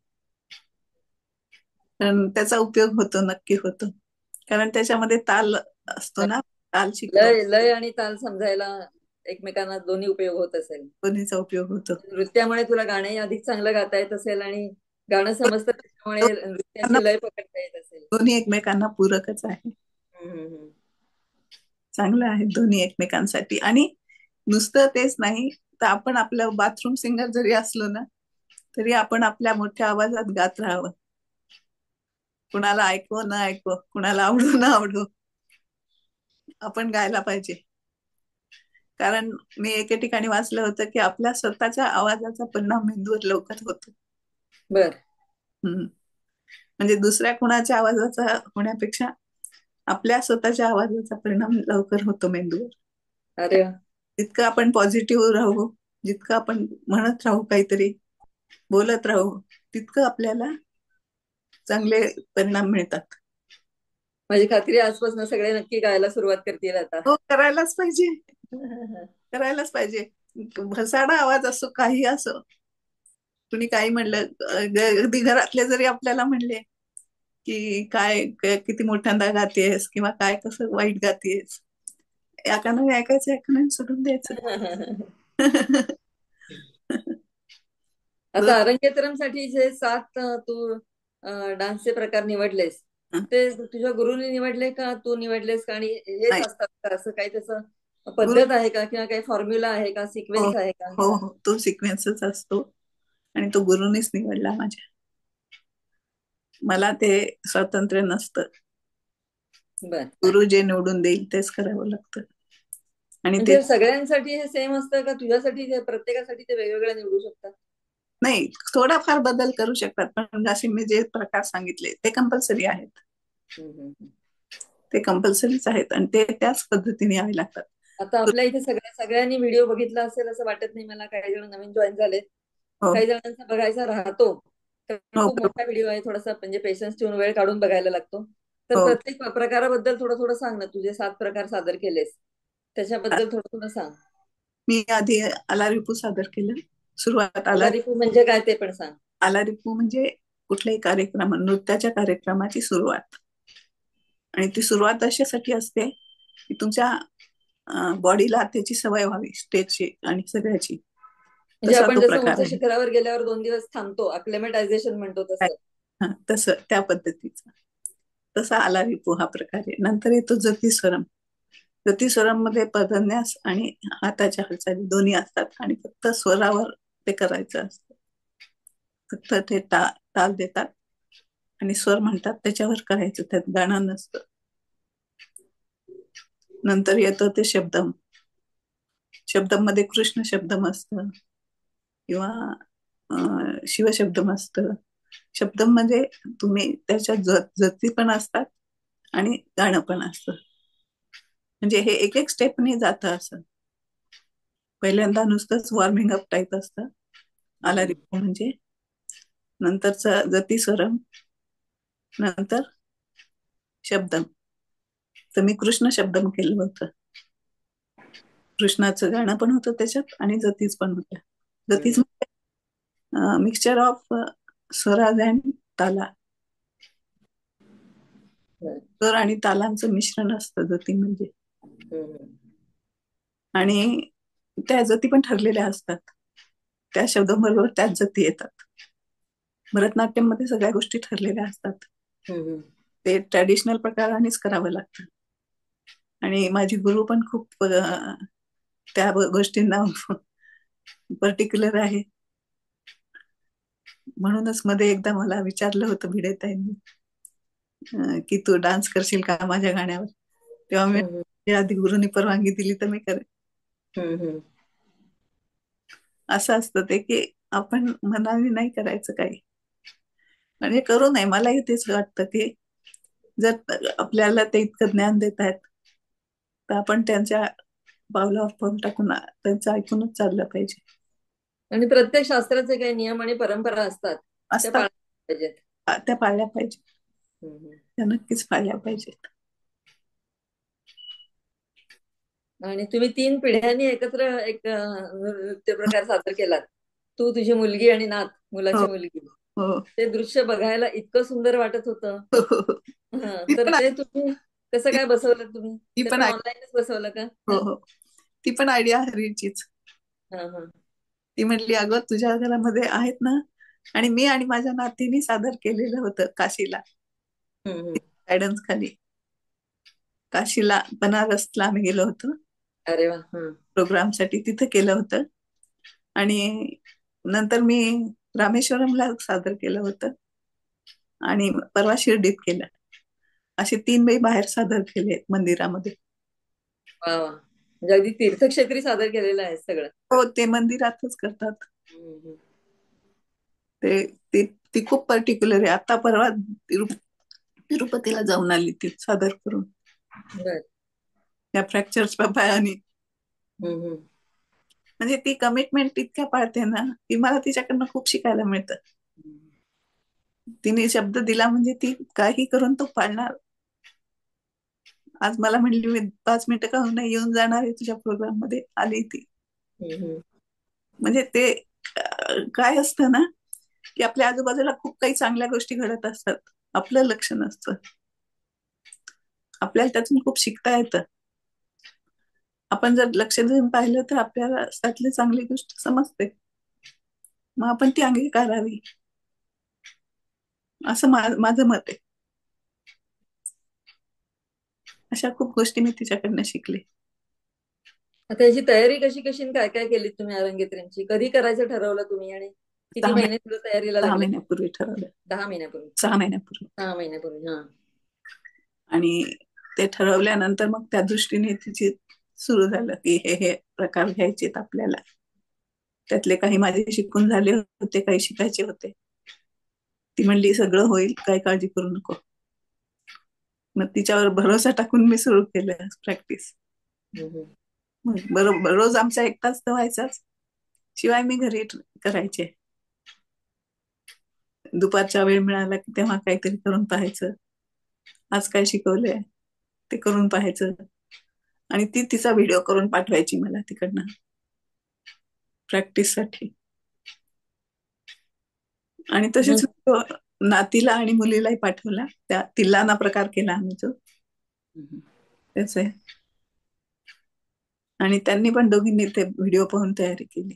कारण त्याचा उपयोग होतो, नक्की होतो. कारण त्याच्यामध्ये ताल असतो ना, ताल शिकतो, लय लय आणि ताल समजायला एकमेकांना दोन्ही उपयोग होत असेल. दोन्हीचा उपयोग होतो. नृत्यामुळे तुला गाणे अधिक चांगलं गाता येत असेल आणि गाणं समजतं त्याच्यामुळे दोन्ही नृत्याची लय पकडता येत असेल. दोन्ही एकमेकांना पूरकच आहे. हम्म, हम्म, हम्म. चांगलं आहे दोन्ही एकमेकांसाठी. आणि नुसतं तेच नाही तर आपण आपलं बाथरूम सिंगर जरी असलो ना तरी आपण आपल्या मोठ्या आवाजात गात राहावं. कुणाला ऐकवो न ऐकवो, कुणाला आवडो न आवडो, आपण गायला पाहिजे. कारण मी एके ठिकाणी वाचलं होतं की आपल्या स्वतःच्या आवाजाचा परिणाम मेंदूवर लवकर होतो. बर. हम्म. म्हणजे दुसऱ्या कुणाच्या आवाजाचा होण्यापेक्षा आपल्या स्वतःच्या आवाजाचा परिणाम लवकर होतो मेंदूवर. अरे वा. जितकं आपण पॉझिटिव्ह राहू, जितकं आपण म्हणत राहू, काहीतरी बोलत राहू, तितकं आपल्याला चांगले परिणाम मिळतात. माझी खात्री आहे आजपासून सगळे नक्की गायला सुरुवात करतील आता. हो, करायलाच पाहिजे, करायलाच पाहिजे. भसाडा आवाज असो, काही असो, कुणी काही म्हणलं, अगदी घरातले जरी आपल्याला म्हणले की काय काय- किती मोठ्यांदा गातेस किंवा काय कसं वाईट गातेस, एकानं ऐकायचं, एकानं सोडून द्यायचं. आता अरंगेतरमसाठी जे सात अ, तू डान्सचे प्रकार निवडलेस ते तुझ्या गुरुने निवडले का तू निवडलेस का? आणि हेच नाही. असतात का? असं काही त्याचं गुरु पद्धत आहे का किंवा काही फॉर्म्युला आहे का, हो सिक्वेन्स आहे का? हो हो, तो सिक्वेन्सच असतो आणि तो गुरुनीच निवडला माझ्या. मला ते स्वातंत्र्य नसतं. बर. गुरु जे निवडून देईल तेच करावं लागतं. आणि ते म्हणजे सगळ्यांसाठी हे सेम असतं का तुझ्यासाठी ते- प्रत्येकासाठी ते वेगवेगळं निवडू शकतात? नाही, थोडाफार बदल करू शकतात, पण जसे मी जे प्रकार सांगितले ते कंपल्सरी आहेत. हम्म, हम्म, हम्म. ते कंपल्सरीच आहेत आणि ते त्याच पद्धतीने यावे लागतात. आता आपल्या इथे सगळ्या सगळ्यांनी व्हिडिओ बघितला असेल असं वाटत नाही मला. काही जण नवीन जॉईन झालेत, हो काही जणांचा बघायचा राहतो, कारण हो खूप मोठा व्हिडिओ आहे, थोडासा म्हणजे पेशन्स ठेवून वेळ काढून बघायला लागतो. तर हो. प्रत्येक प्रकाराबद्दल थोडं थोडं सांग ना. तुझे सात प्रकार सादर केलेस त्याच्याबद्दल थोडं थोडं सांग. मी आधी आलारिपू सादर केलं. सुरुवात आला अलारिपू म्हणजे काय ते पण सांग. आलारिपू म्हणजे कुठल्याही कार्यक्रम, नृत्याच्या कार्यक्रमाची सुरुवात. आणि ती सुरुवात अशासाठी असते की तुमच्या बॉडीला त्याची सवय व्हावी, स्टेजची आणि सगळ्याची. म्हणजे तसा आपण तो जसं प्रकार उंच आहे. शिखरावर गेल्यावर दोन दिवस थांबतो, अक्लेमेटायझेशन म्हणतो तसं. हा, तसं त्या पद्धतीचा तसा आलारिपू हा प्रकार आहे. नंतर येतो जतीस्वरम. जतीस्वरम मध्ये पदन्यास आणि हाताच्या हालचाली दोन्ही असतात आणि फक्त स्वरावर ते करायचं असतं. फक्त ते ता ताल देतात आणि स्वर म्हणतात, त्याच्यावर करायचं, त्यात गाणं नसतं. नंतर येतं ते शब्दम. शब्दम मध्ये कृष्ण शब्दम असतं किंवा अं, शिवशब्दम असतं. शब्दम म्हणजे तुम्ही त्याच्यात जत जती पण असतात आणि गाणं पण असतं. म्हणजे हे एक एक स्टेपने जातं. असं पहिल्यांदा नुसतंच वॉर्मिंग अप टाईप असतं आलारिपू म्हणजे. नंतरचं जतीस्वरम, नंतर शब्दम. तर मी कृष्ण शब्दम केलं होतं. कृष्णाचं गाणं पण होतं त्याच्यात आणि जतीच पण होत्या. जतीच mixture of swaraj and tala. स्वर आणि तालांचं मिश्रण असतं जती म्हणजे. आणि त्या जती पण ठरलेल्या असतात, त्या शब्दांबरोबर त्याच जती येतात. भरतनाट्यम मध्ये सगळ्या गोष्टी ठरलेल्या असतात. ते ट्रॅडिशनल प्रकारानेच करावं लागतं. आणि माझी गुरु पण खूप अं, त्या गोष्टींना पर्टिक्युलर आहे. म्हणूनच मध्ये एकदा मला विचारलं होतं भिडेताईंनी अं, की तू डान्स करशील का माझ्या गाण्यावर. तेव्हा मी आधी गुरुनी परवानगी दिली तर मी करेन. असं असतं ते की आपण मनाने नाही करायचं काही, म्हणजे करू नये. मलाही तेच वाटतं की जर आपल्याला ते इतकं ज्ञान देत आहेत तर आपण त्यांच्या पावलावर पाऊल टाकून त्यांचं ऐकूनच चाललं पाहिजे. आणि प्रत्येक शास्त्राचे काही नियम आणि परंपरा असतात, त्या असतात, पाळल्या पाहिजेत. त्या पाळल्या पाहिजेत, हम्म. त्या नक्कीच पाळल्या पाहिजेत. आणि तुम्ही तीन पिढ्यांनी एकत्र एक अं, नृत्य प्रकार सादर केलात. तू, तुझी मुलगी आणि नात, हो मुलाची मुलगी. हो ते दृश्य बघायला इतकं सुंदर वाटत होतं. हो, हो, हो. हं, ती तर पण ते तुम्ही कसं ती काय बसवलं तुम्ही? ती ते पण पण आय- ऑनलाईनच बसवलं का? हो हो, ती पण आयडिया हरीचीच. हा हा. ती म्हटली, अगं तुझ्या घरामध्ये आहेत ना आणि मी आणि माझ्या नातीने सादर केलेलं होतं काशीला, हम्म, हम्म. गायडन्स खाली. काशीला बनारसला आम्ही गेलो होतो अरे वा. हा. प्रोग्रामसाठी, तिथं केलं होतं. आणि नंतर मी रामेश्वरमला सादर केलं होतं आणि परवा शिर्डीत केलं. असे तीन वेळी बाहेर सादर केले मंदिरामध्ये. वा वा. म्हणजे अगदी तीर्थक्षेत्री सादर केलेलं आहे सगळं. हो, ते मंदिरातच करतात. हम्म, हम्म. ते ती ती खूप पर्टिक्युलर आहे. आता परवा तिरु- तिरुपतीला जाऊन आली ती सादर करून, बर. या फ्रॅक्चर्सच्या पायाने. हम्म, हम्म. म्हणजे ती कमिटमेंट इतक्या पाळते ना की मला तिच्याकडनं खूप शिकायला मिळतं. तिने शब्द दिला म्हणजे ती काही करून तो पाळणार. आज मला म्हणली मी पाच मिनिटं का होईना येऊन जाणार आहे तुझ्या प्रोग्राम मध्ये, आली ती. हम्म, हम्म. म्हणजे ते अं, काय असतं ना की आपल्या आजूबाजूला खूप काही चांगल्या गोष्टी घडत असतात, आपलं लक्ष नसतं. आपल्याला त्यातून खूप शिकता येतं. आपण जर लक्ष देऊन पाहिलं तर आपल्याला त्यातली चांगली गोष्ट समजते, मग आपण ती अंगीकारावी, असं मा- माझं मत आहे. अशा खूप गोष्टी मी तिच्याकडनं शिकले. आता याची तयारी कशी कशी आणि काय काय केली तुम्ही अरंगेत्रींची? कधी करायचं ठरवलं तुम्ही आणि किती सहा महिने महिने तुला तयारीला सहा लागले? महिन्यापूर्वी ठरवलं. दहा महिन्यापूर्वी. सहा महिन्यापूर्वी सहा महिन्यापूर्वी. हा. आणि ते ठरवल्यानंतर मग त्या दृष्टीने तिची सुरू झालं की हे हे प्रकार घ्यायचेत आपल्याला. त्यातले काही माझे शिकून झाले होते, काही शिकायचे होते. ती म्हणली सगळं होईल, काही काळजी करू नको. मग तिच्यावर भरोसा टाकून मी सुरू केलं प्रॅक्टिस. हम्म, हम्म. मग बरोबर रोज आमचा एक तास तर व्हायचाच, शिवाय मी घरी करायचे. दुपारचा वेळ मिळाला की तेव्हा काहीतरी करून पाहायचं, आज काय शिकवलंय ते करून पाहायचं. आणि ती तिचा व्हिडिओ करून पाठवायची मला तिकडनं प्रॅक्टिस साठी. आणि तसेच नातीला आणि मुलीलाही पाठवला. त्या तिल्लाना प्रकार केला आम्ही जो हम्म. त्याच आहे. आणि त्यांनी पण दोघींनी ते व्हिडिओ पाहून तयारी केली.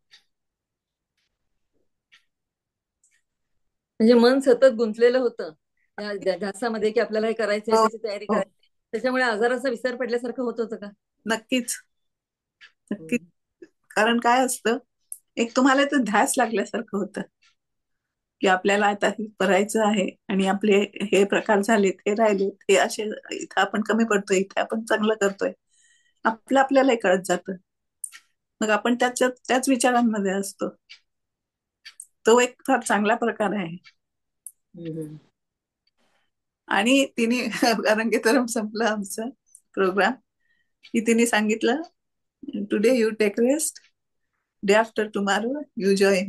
म्हणजे मन सतत गुंतलेलं होतं त्या ध्या- ध्यासामध्ये की आपल्याला हे करायचंय, हो त्याची तयारी हो, करायची. त्याच्यामुळे आजाराचा विसर पडल्यासारखं होत होतं का? नक्कीच नक्कीच. हम्म. कारण काय असतं, एक तुम्हाला तर ध्यास लागल्यासारखं होतं की आपल्याला आता हे करायचं आहे आणि आपले हे प्रकार झालेत, हे राहिलेत, हे असे इथं आपण कमी पडतोय, इथे आपण चांगलं करतोय, आपलं आपल्यालाही कळत जातं. मग आपण त्याच्यात त्याच विचारांमध्ये असतो. तो एक फार चांगला प्रकार आहे. हम्म. आणि तिने अरंगेतरम संपलं आमचं प्रोग्राम की तिने सांगितलं today you take rest, day after tomorrow you join.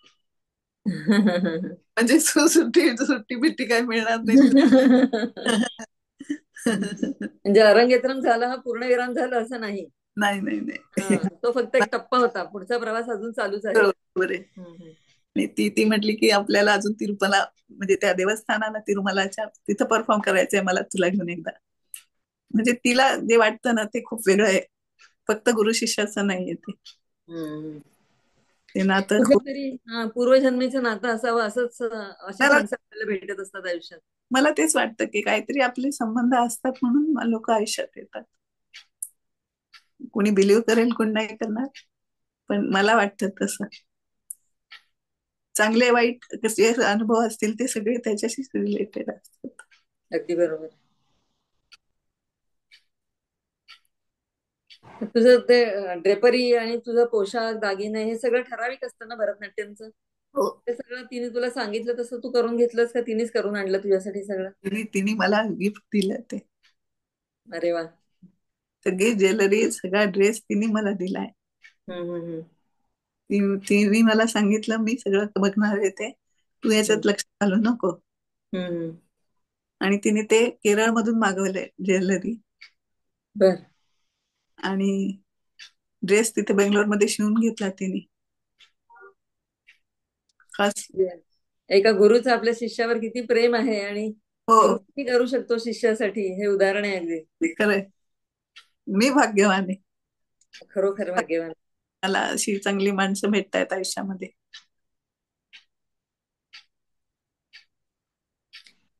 म्हणजे सु- सुट्टी सुट्टी बिट्टी काय मिळणार नाही तुला. म्हणजे अरंगेत्रम झालं हा पूर्णविराम झालं असं नाही. नाही नाही नाही, हा, तो फक्त एक टप्पा होता, पुढचा प्रवास अजून चालूच आहे. बरोबर आहे. हम्म, हम्म. आणि ती ती म्हटली की आपल्याला अजून तिरुपला, म्हणजे त्या देवस्थानाला तिरुमलाच्या तिथं परफॉर्म करायचंय मला तुला घेऊन एकदा. म्हणजे तिला जे वाटतं ना ते खूप वेगळं आहे, फक्त गुरु शिष्याचं नाहीये ते. हम्म. ते नातं खूप. कुठेतरी हा पूर्वजन्मीचं नातं असावं, असंच अशीच मला माणसं आपल्याला भेटत असतात आयुष्यात. मला तेच वाटतं की काहीतरी आपले संबंध असतात म्हणून लोक आयुष्यात येतात. कोणी बिलीव्ह करेल, कोण नाही करणार, पण मला वाटतं तसं. चांगले वाईट कसे अनुभव असतील ते सगळे त्याच्याशी रिलेटेड असतात. अगदी बरोबर. तुझं ते ड्रेपरी आणि तुझं पोशाख दागिने हे सगळं ठराविक असतं ना भरतनाट्यमचं? हो, ते सगळं तिने तुला सांगितलं तसं तू करून घेतलंस का तिनेच करून आणलं तुझ्यासाठी सगळं? तिने तिने मला गिफ्ट दिलं. ते अरे वा. सगळी ज्वेलरी, सगळा ड्रेस तिने मला दिलाय. हम्म, हम्म, ती- तिने मला सांगितलं मी सगळं बघणार आहे, ते तू हम्म. याच्यात लक्ष घालू नको. हम्म, हम्म. आणि तिने ते केरळ मधून मागवलंय ज्वेलरी. बर. आणि ड्रेस तिथे बेंगलोर मध्ये शिवून घेतला तिने खास. एका गुरुचं आपल्या शिष्यावर किती प्रेम आहे आणि हो, गुरु किती करू शकतो शिष्यासाठी, हे उदाहरण आहे अगदी. ते खरंय. मी भाग्यवान आहे, खरोखर भाग्यवान. मला अशी चांगली माणसं भेटतायत आयुष्यामध्ये.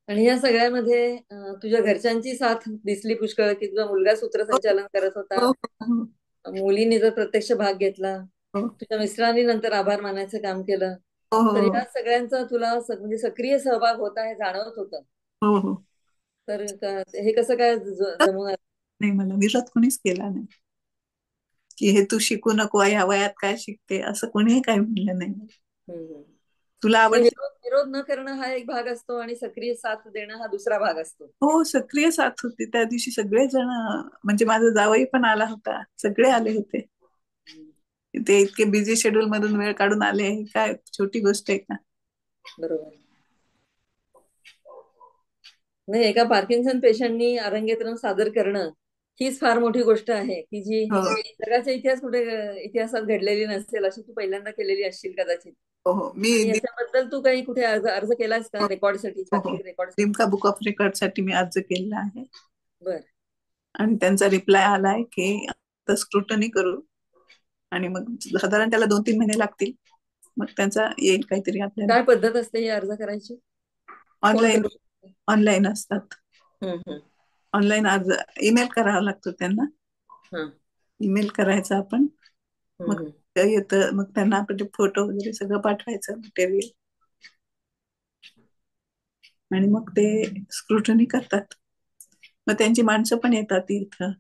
आणि या सगळ्यामध्ये अं, तुझ्या घरच्यांची साथ दिसली पुष्कळ, की तुझा मुलगा सूत्रसंचालन करत होता, हो हो मुलींनी जर प्रत्यक्ष भाग घेतला, हो तुझ्या मिस्टरांनी नंतर आभार मानायचं काम केलं. हो तर हो या सगळ्यांचा तुला स- म्हणजे सक्रिय सहभाग होता हे जाणवत होतं. हो हो. तर क- हे कसं काय ज- जमून आलं? नाही, मला विरोध कोणीच केला नाही की हे तू शिकू नको, या वयात काय शिकते, असं कोणीही काही म्हणलं नाही. हम्म. तुला नाही, आवडते. विरोध विरोध न करणं हा एक भाग असतो आणि सक्रिय साथ देणं हा दुसरा भाग असतो. हो, सक्रिय साथ होती त्या दिवशी. सगळेजण, म्हणजे माझा जावई पण आला होता, सगळे आले होते. ते इतके बिझी शेड्यूल मधून वेळ काढून आले, काय छोटी गोष्ट आहे का? बरोबर. नाही, एका पार्किन्सन पेशंटनी अरंगेत्रम सादर करणं हीच फार मोठी गोष्ट आहे, की जी हो जगाचा इतिहास कुठे अ, इतिहासात घडलेली नसेल, अशी तू पहिल्यांदा केलेली असशील कदाचित. हो हो. मी आणि दि- याच्याबद्दल तू काही कुठे अर्ज अर्ज केलास हो का रेकॉर्डसाठी, हो हो. जागतिक record? Limca book of record साठी मी अर्ज केलेला आहे बर. आणि त्यांचा रिप्लाय आलाय की आता स्क्रुटनी करू आणि मग साधारण त्याला दोन तीन महिने लागतील, मग त्यांचा येईल काहीतरी आपल्याला. काय पद्धत असते ही अर्ज करायची? कोण ऑनलाईन करू शकते? ऑनलाईन असतात. हम्म, हम्म, ऑनलाईन अर्ज ईमेल करावा लागतो त्यांना. हं, ईमेल करायचा आपण, हम्म, मग हम्म. ते येतं, मग त्यांना आपण फोटो वगैरे सगळं पाठवायचं मटेरियल आणि मग ते स्क्रुटनी करतात. मग त्यांची माणसं पण येतात इथं.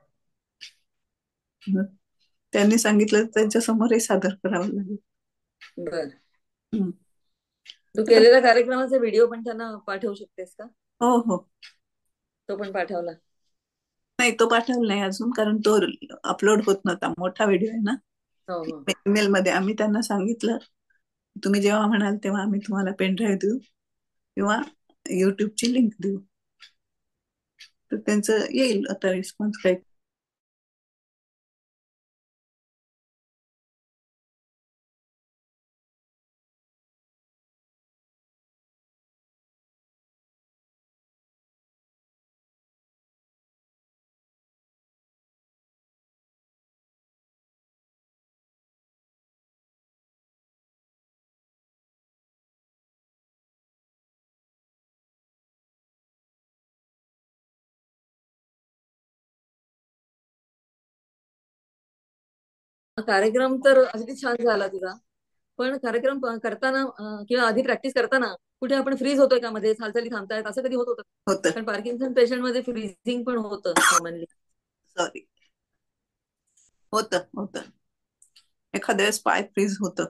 मग त्यांनी सांगितलं तर त्यांच्या समोरही सादर करावं लागेल. बर. हम्म. तू तर केलेल्या कार्यक्रमाचे व्हिडिओ पण त्यांना पाठवू शकतेस का? हो हो. तो पण पाठवला? नाही, तो पाठवला नाही अजून, कारण तो अपलोड होत नव्हता, मोठा व्हिडिओ आहे ना. हो हो. ईमेल मध्ये आम्ही त्यांना सांगितलं, तुम्ही जेव्हा म्हणाल तेव्हा आम्ही तुम्हाला पेनड्राईव्ह देऊ किंवा युट्यूबची लिंक देऊ. तर त्यांचं येईल आता रिस्पॉन्स काही. कार्यक्रम तर अगदी छान झाला तुझा. पण कार्यक्रम प- करताना अं, किंवा आधी प्रॅक्टिस करताना कुठे आपण फ्रीज होतोय का मध्ये, हालचाली थांबतायत, असं कधी होत होतं? होतं. कारण पार्किन्सन पेशंट मध्ये फ्रीजिंग पण होतं कॉमनली. सॉरी, होतं होतं एखाद्या वेळेस पाय फ्रीज होतं.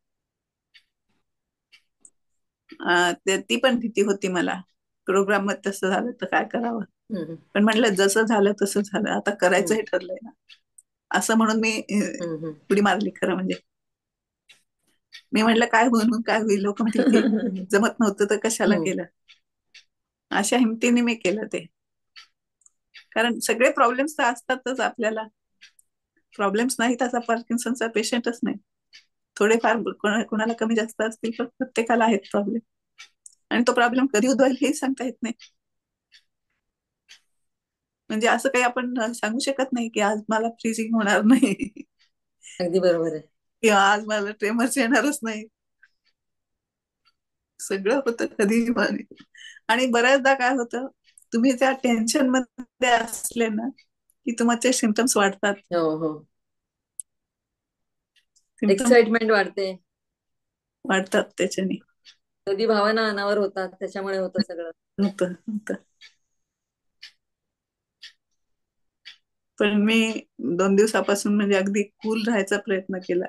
अं, ते- ती पण भीती होती मला, प्रोग्राम मध्ये तसं झालं तर काय करावं. हम्म, पण म्हटलं जसं झालं तसं झालं, आता करायचं हम्म, हे ठरलंय ना, असं म्हणून मी अं, हम्म, उडी मारली. खरं म्हणजे मी म्हटलं काय होईल काय होईल, लोक म्हणतील की हम्म. जमत नव्हतं तर कशाला हम्म. केलं. अशा हिमतीने मी केलं ते, कारण सगळे प्रॉब्लेम्स तर असतातच आपल्याला. प्रॉब्लेम्स नाहीत असा पार्किन्सनचा पेशंटच नाही. थोडेफार कोणा- कोणाला कमी जास्त असतील, पण प्रत्येकाला आहेत प्रॉब्लेम, आणि तो प्रॉब्लेम कधी उद्भवेल हेही सांगता येत नाही. म्हणजे असं काही आपण सांगू शकत नाही की आज मला फ्रीजिंग होणार नाही अगदी बरोबर आहे. किंवा आज मला ट्रेमर्स येणारच नाही. सगळं होतं कधी. आणि बऱ्याचदा काय होतं, तुम्ही त्या टेन्शन मध्ये असले ना की तुमचे सिमटम्स वाढतात. हो हो. सिमटम एक्साइटमेंट वाढते, वाढतात त्याच्याने. कधी भावना अनावर होतात, त्याच्यामुळे होतं सगळं. होतं होतं. पण मी दोन दिवसापासून म्हणजे अगदी कूल राहायचा प्रयत्न केला.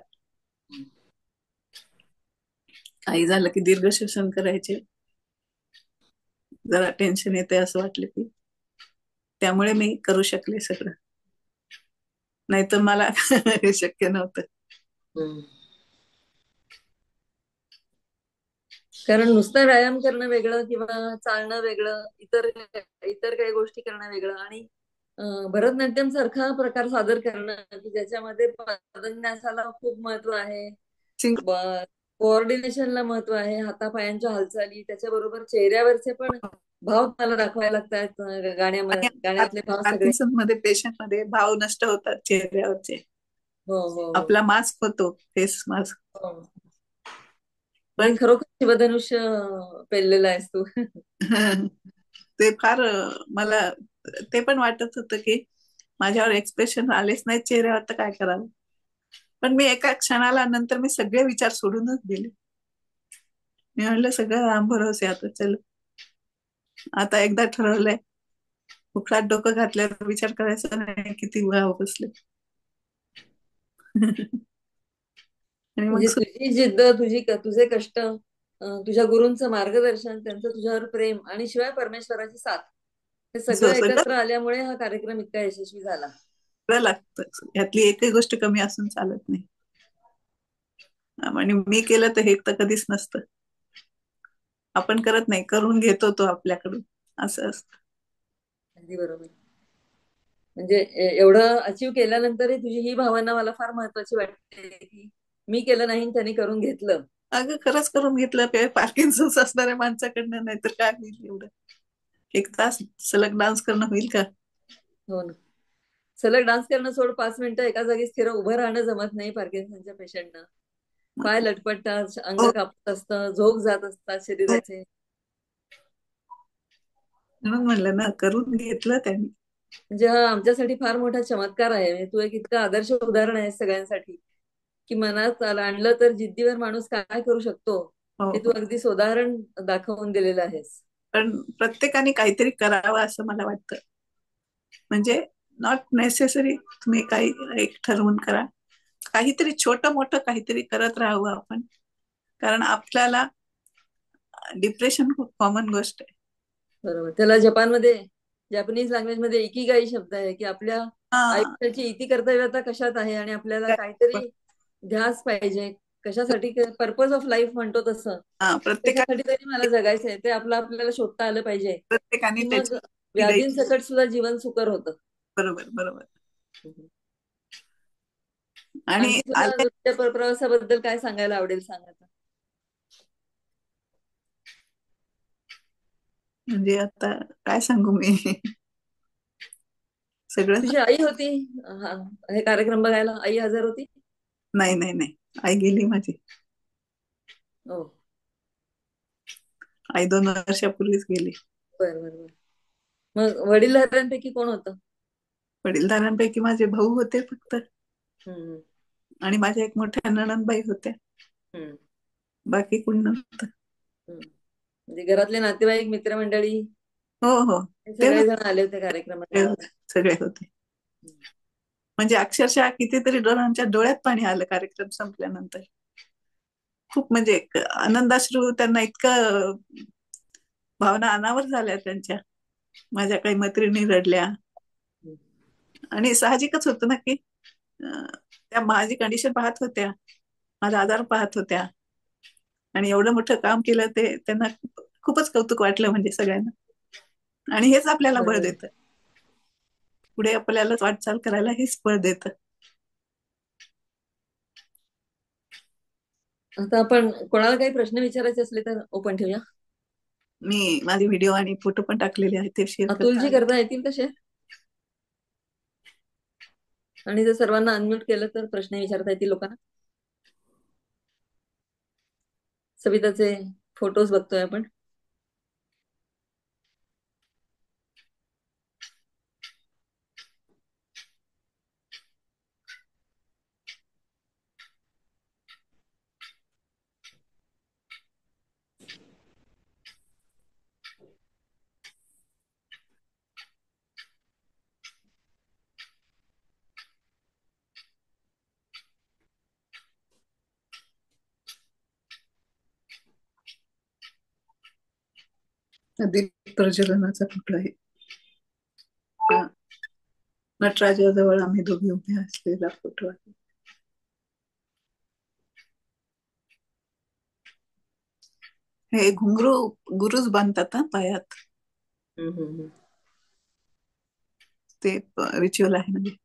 काही झालं की दीर्घ श्वसन करायचे, जरा टेन्शन येते असं वाटलं की, त्यामुळे मी करू शकले सगळं, नाहीतर मला हे शक्य नव्हतं. हम्म. कारण नुसतं व्यायाम करणं वेगळं किंवा चालणं वेगळं, इतर इतर काही गोष्टी करणं वेगळं, आणि अं, भरतनाट्यम सारखा प्रकार सादर करणं की ज्याच्यामध्ये पदन्यासाला खूप महत्व आहे, सिंग- कोऑर्डिनेशनला महत्व आहे, हातापायांच्या हालचाली, त्याच्याबरोबर चेहऱ्यावरचे पण भाव मला दाखवायला लागतात, अं, गाण्यामध्ये आणि गाण्यातले भाव सगळे. पार्किन्सन मध्ये पेशंट मध्ये भाव नष्ट होतात चेहऱ्यावरचे. हो हो हो आपला मास्क होतो, फेस मास्क, हो. म्हणजे पण खरोखर शिवधनुष्य पेललेला आहेस तू. ते फार अं, मला ते पण वाटत होतं की माझ्यावर एक्सप्रेशन आलेच नाही चेहऱ्यावर तर काय करावं. पण मी एका क्षणाला नंतर मी सगळे विचार सोडूनच दिले. मी म्हणलं सगळं राम भरोसे, आता चल, आता एकदा ठरवलंय, उखळात डोकं घातल्यावर विचार करायचा नाही किती वेळा बसले. आणि मग म्हणजे सु- तुझी जिद्द, तुझी तुझे कष्ट, अं, तुझ्या गुरूंचं मार्गदर्शन, त्यांचं तुझ्यावर प्रेम आणि शिवाय परमेश्वराची साथ, हे सगळं सु- सगळं एकत्र आल्यामुळे हा कार्यक्रम इतका यशस्वी झाला. सगळं लागतं, यातली एकही गोष्ट कमी असून चालत नाही. आणि मी केलं तर हे तर कधीच नसतं. आपण करत नाही, करून घेतो तो आपल्याकडून, असं असतं. अगदी बरोबर. म्हणजे ए- एवढं अचीव केल्यानंतरही तुझी ही भावना मला फार महत्वाची वाटते की मी केलं नाही, त्यांनी करून घेतलं. अगं खरंच करून घेतलं, ते पार्किन्सन्स असणाऱ्या माणसाकडनं, नाहीतर काय होईल एवढं. एक तास सलग डान्स करणं होईल का? हो ना. सलग डान्स करणं सोड, पाच मिनिटं एका जागी स्थिर उभं राहणं जमत नाही पार्किन्सनच्या पेशंटना. पाय लटपटतात, अंग हो, कापत असतं, झोप जात असतात हो. शरीराचे. म्हणून म्हणलं ना, करून घेतलं त्यांनी. म्हणजे हा आमच्यासाठी फार मोठा चमत्कार आहे. म्हणजे तू एक इतकं आदर्श उदाहरण आहे सगळ्यांसाठी, की मनात आलं- आणलं तर जिद्दीवर माणूस काय करू शकतो, हो, हे तू हो. अगदी उदाहरण दाखवून दिलेलं आहेस. पण प्रत्येकाने काहीतरी करावं असं मला वाटतं. म्हणजे नॉट नेसेसरी तुम्ही काही एक ठरवून करा, काहीतरी छोटं मोठं काहीतरी करत राहावं आपण. कारण आपल्याला डिप्रेशन खूप कॉमन गोष्ट आहे. बरोबर. त्याला जपानमध्ये, जपानीज लँग्वेज मध्ये इकिगाई शब्द आहे, की आपल्या हा, आयुष्याची इति कर्तव्यता कशात आहे आणि आपल्याला काहीतरी ध्यास पाहिजे, कशासाठी, पर्पज ऑफ लाईफ म्हणतो तसं, हा, प्रत्येकाने कशासाठी तरी मला जगायचंय ते आपलं आपल्याला शोधता आलं पाहिजे, प्रत्येकाने की मग त्याची द्यायची. व्याधींसकट सुद्धा जीवन सुकर होतं. बरोबर, बरोबर. आणि आणखी तुला आले तुझ्या प्र- प्रवासाबद्दल काय सांगायला आवडेल, सांग आता. म्हणजे आता काय सांगू मी. सगळं. तुझी आई होती हा, हे कार्यक्रम बघायला आई हजर होती? नाही, नाही, नाही, आई गेली माझी. हो. आई दोन वर्षापूर्वीच गेली. बरं बरं बरं. मग वडीलधाऱ्यांपैकी कोण होतं? वडीलधाऱ्यांपैकी माझे भाऊ होते फक्त, हम्म आणि माझ्या एक मोठ्या नणंदबाई होत्या. हम्म बाकी कोण नव्हतं. हम्म. म्हणजे घरातले नातेवाईक, मित्रमंडळी, हो, हो. हे ते सगळे होते, जण आले होते कार्यक्रमाला. सगळे होते, सगळे होते. म्हणजे अक्षरशः कितीतरी डोळ्यांच्या डोळ्यात पाणी आलं कार्यक्रम संपल्यानंतर. खूप म्हणजे एक आनंदाश्रू त्यांना, इतकं भावना अनावर झाल्या त्यांच्या. माझ्या काही मैत्रिणी रडल्या. आणि साहजिकच होतं ना की अं, त्या माझी कंडिशन पाहत होत्या, माझा आजार पाहत होत्या, आणि एवढं मोठं काम केलं ते त्यांना खूपच कौतुक वाटलं म्हणजे सगळ्यांना. आणि हेच आपल्याला बळ बरोबर. देतं, पुढे आपल्याला वाटचाल करायला हेच बळ देतं. आता आपण कोणाला काही प्रश्न विचारायचे असले तर ओपन ठेवूया. मी माझे व्हिडिओ आणि फोटो पण टाकलेले आहेत, ते शेअर करता अतुलजी आले. करता येतील तसे, आणि जर सर्वांना अनम्यूट केलं तर प्रश्न विचारता येतील लोकांना. सविताचे फोटोज बघतोय आपण. दीप प्रज्वलनाचा फोटो आहे. हा, नटराजाजवळ आम्ही दोघी उभे असलेला फोटो आहे. हे घुंगरू गुरुच बांधतात हा पायात, हम्म हम्म हम्म. ते रिच्युअल आहे. म्हणजे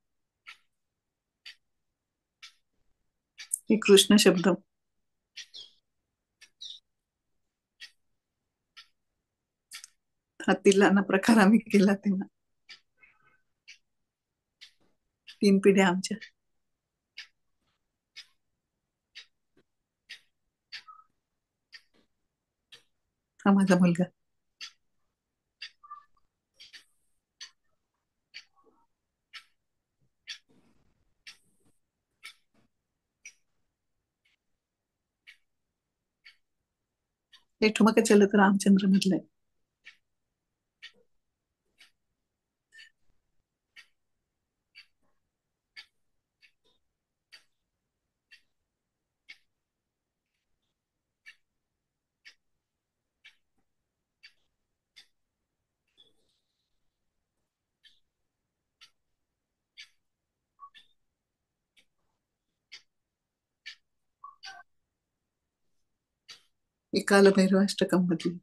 हे कृष्ण शब्द. हा तिलाना प्रकार आम्ही केला तेव्हा, तीन पिढ्या आमच्या. हा माझा मुलगा. हे ठुमक चलत रामचंद्र मधलंय. ही कालभैरव अष्टकम मधली.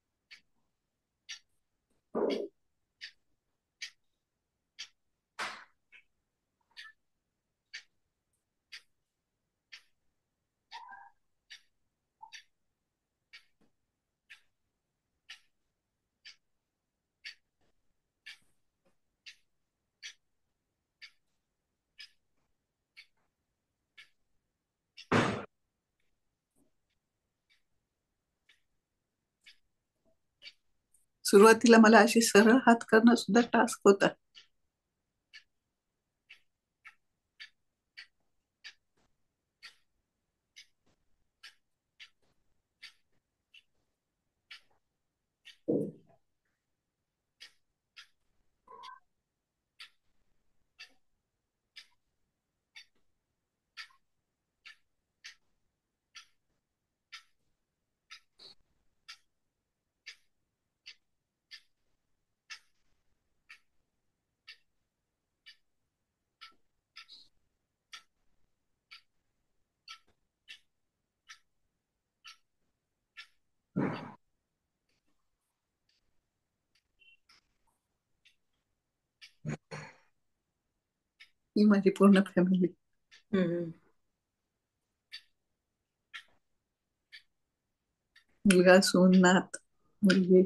सुरुवातीला मला अशी सरळ हात करणं सुद्धा टास्क होता. ही माझी पूर्ण फॅमिली. हम्म. मुलगा, सून, नात, मुलगी.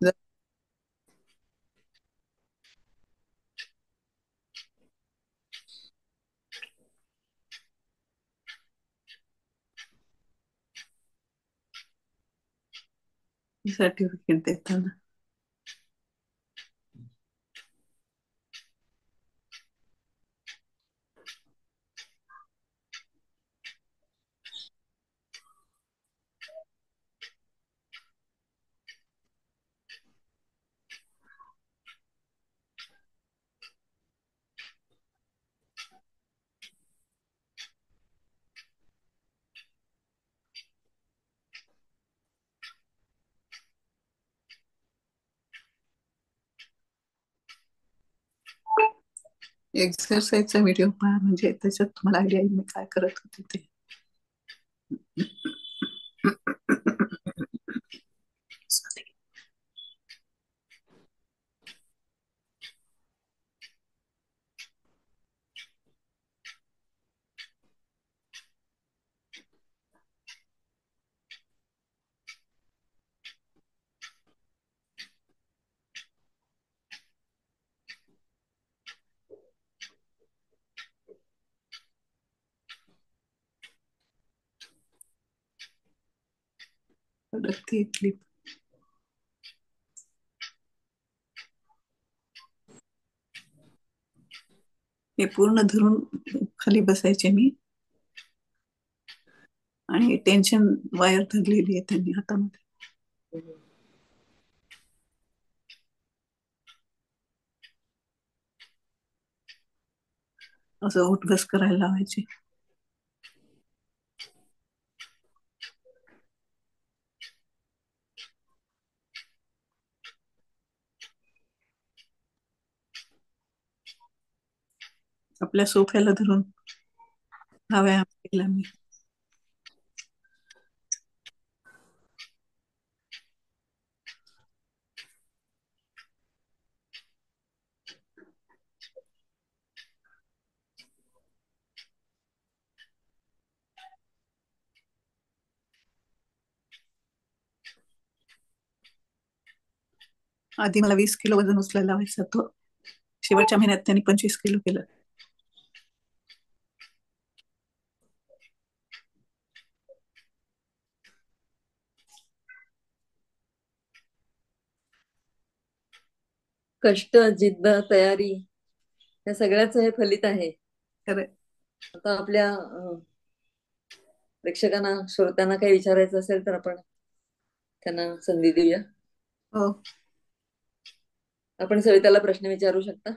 सर्टिफिकेट देताना एक्सरसाइजचा व्हिडिओ पहा, म्हणजे त्याच्यात तुम्हाला आयडिया येईल मी काय करत होते ते. ती क्लिप हे पूर्ण धरून खाली बसायचे मी, आणि टेन्शन वायर धरलेली आहे त्यांनी हातामध्ये. असं उठबस करायला लावायचे. आपल्या सोफ्याला धरून हा व्यायाम केला मी. आधी मला वीस किलो वजन उचलायला लावायचं होतं. शेवटच्या महिन्यात त्यांनी पंचवीस किलो केलं. कष्ट, जिद्द, तयारी या सगळ्याचं हे फलित आहे. खरंय. आता आपल्या अं, प्रेक्षकांना, श्रोत्यांना काही विचारायचं असेल तर आपण त्यांना संधी देऊया. हो, आपण सविताला प्रश्न विचारू शकता.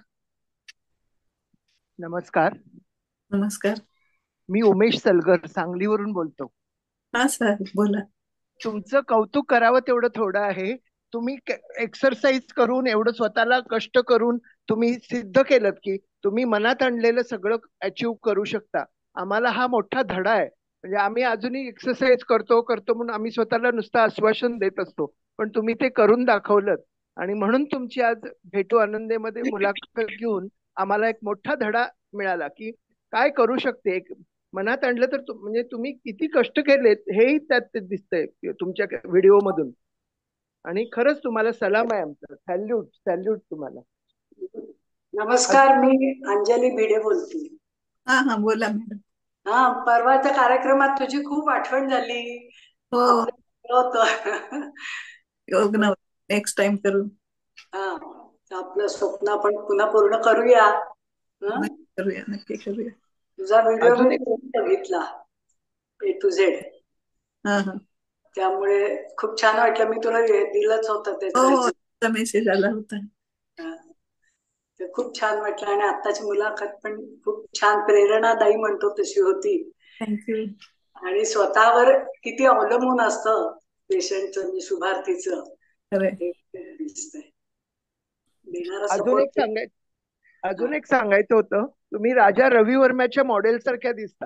नमस्कार, नमस्कार. मी उमेश सलगर सांगलीवरून बोलतो. हा सर, बोला. तुमचं कौतुक करावं तेवढं थोडं आहे. तुम्ही एक्सरसाइज करून, एवढं स्वतःला कष्ट करून तुम्ही सिद्ध केलं की तुम्ही मनात आणलेलं सगळं अचीव करू शकता. आम्हाला हा मोठा धडा आहे. म्हणजे आम्ही अजूनही एक्सरसाइज करतो करतो म्हणून आम्ही स्वतःला नुसतं आश्वासन देत असतो, पण तुम्ही ते करून दाखवलं. आणि म्हणून तुमची आज भेटू आनंदेमध्ये मुलाखत घेऊन आम्हाला एक मोठा धडा मिळाला की काय करू शकते. एक मनात आणलं तर तु- म्हणजे तुम्ही किती कष्ट केलेत हेही त्यात ते दिसतंय तुमच्या व्हिडिओ मधून. आणि खरंच तुम्हाला सलाम आहे आमचा. सॅल्यूट सॅल्यूट तुम्हाला. नमस्कार, मी अंजली भिडे बोलते. हा हा, बोला मॅडम. हा, परवाच्या कार्यक्रमात तुझी खूप आठवण झाली. हो, आपण गेलो होतो. योग ना, नेक्स्ट टाइम करू. हा, तर आपलं स्वप्न आपण पुन्हा पूर्ण करूया. हं? नक्की करूया, नक्की करूया. तुझा व्हिडिओ अजून मी एक बघितला, ए टू झेड. हा हा. त्यामुळे खूप छान वाटलं. मी तुला हे दिलंच होतं हो हो, त्याचा मेसेज आला होता. ते खूप छान वाटलं. आणि आत्ताची मुलाखत पण खूप छान प्रेरणादायी म्हणतो तशी होती. थँक्यू. आणि स्वतःवर किती अवलंबून असतं पेशंटचं, म्हणजे शुभार्थीचं, खरंय. हे दिसतंय. देणारा अजून एक सपोर्ट. सांगायचं अजून एक सांगायचं होतं. तुम्ही राजा रवी वर्माच्या मॉडेल सारख्या दिसता.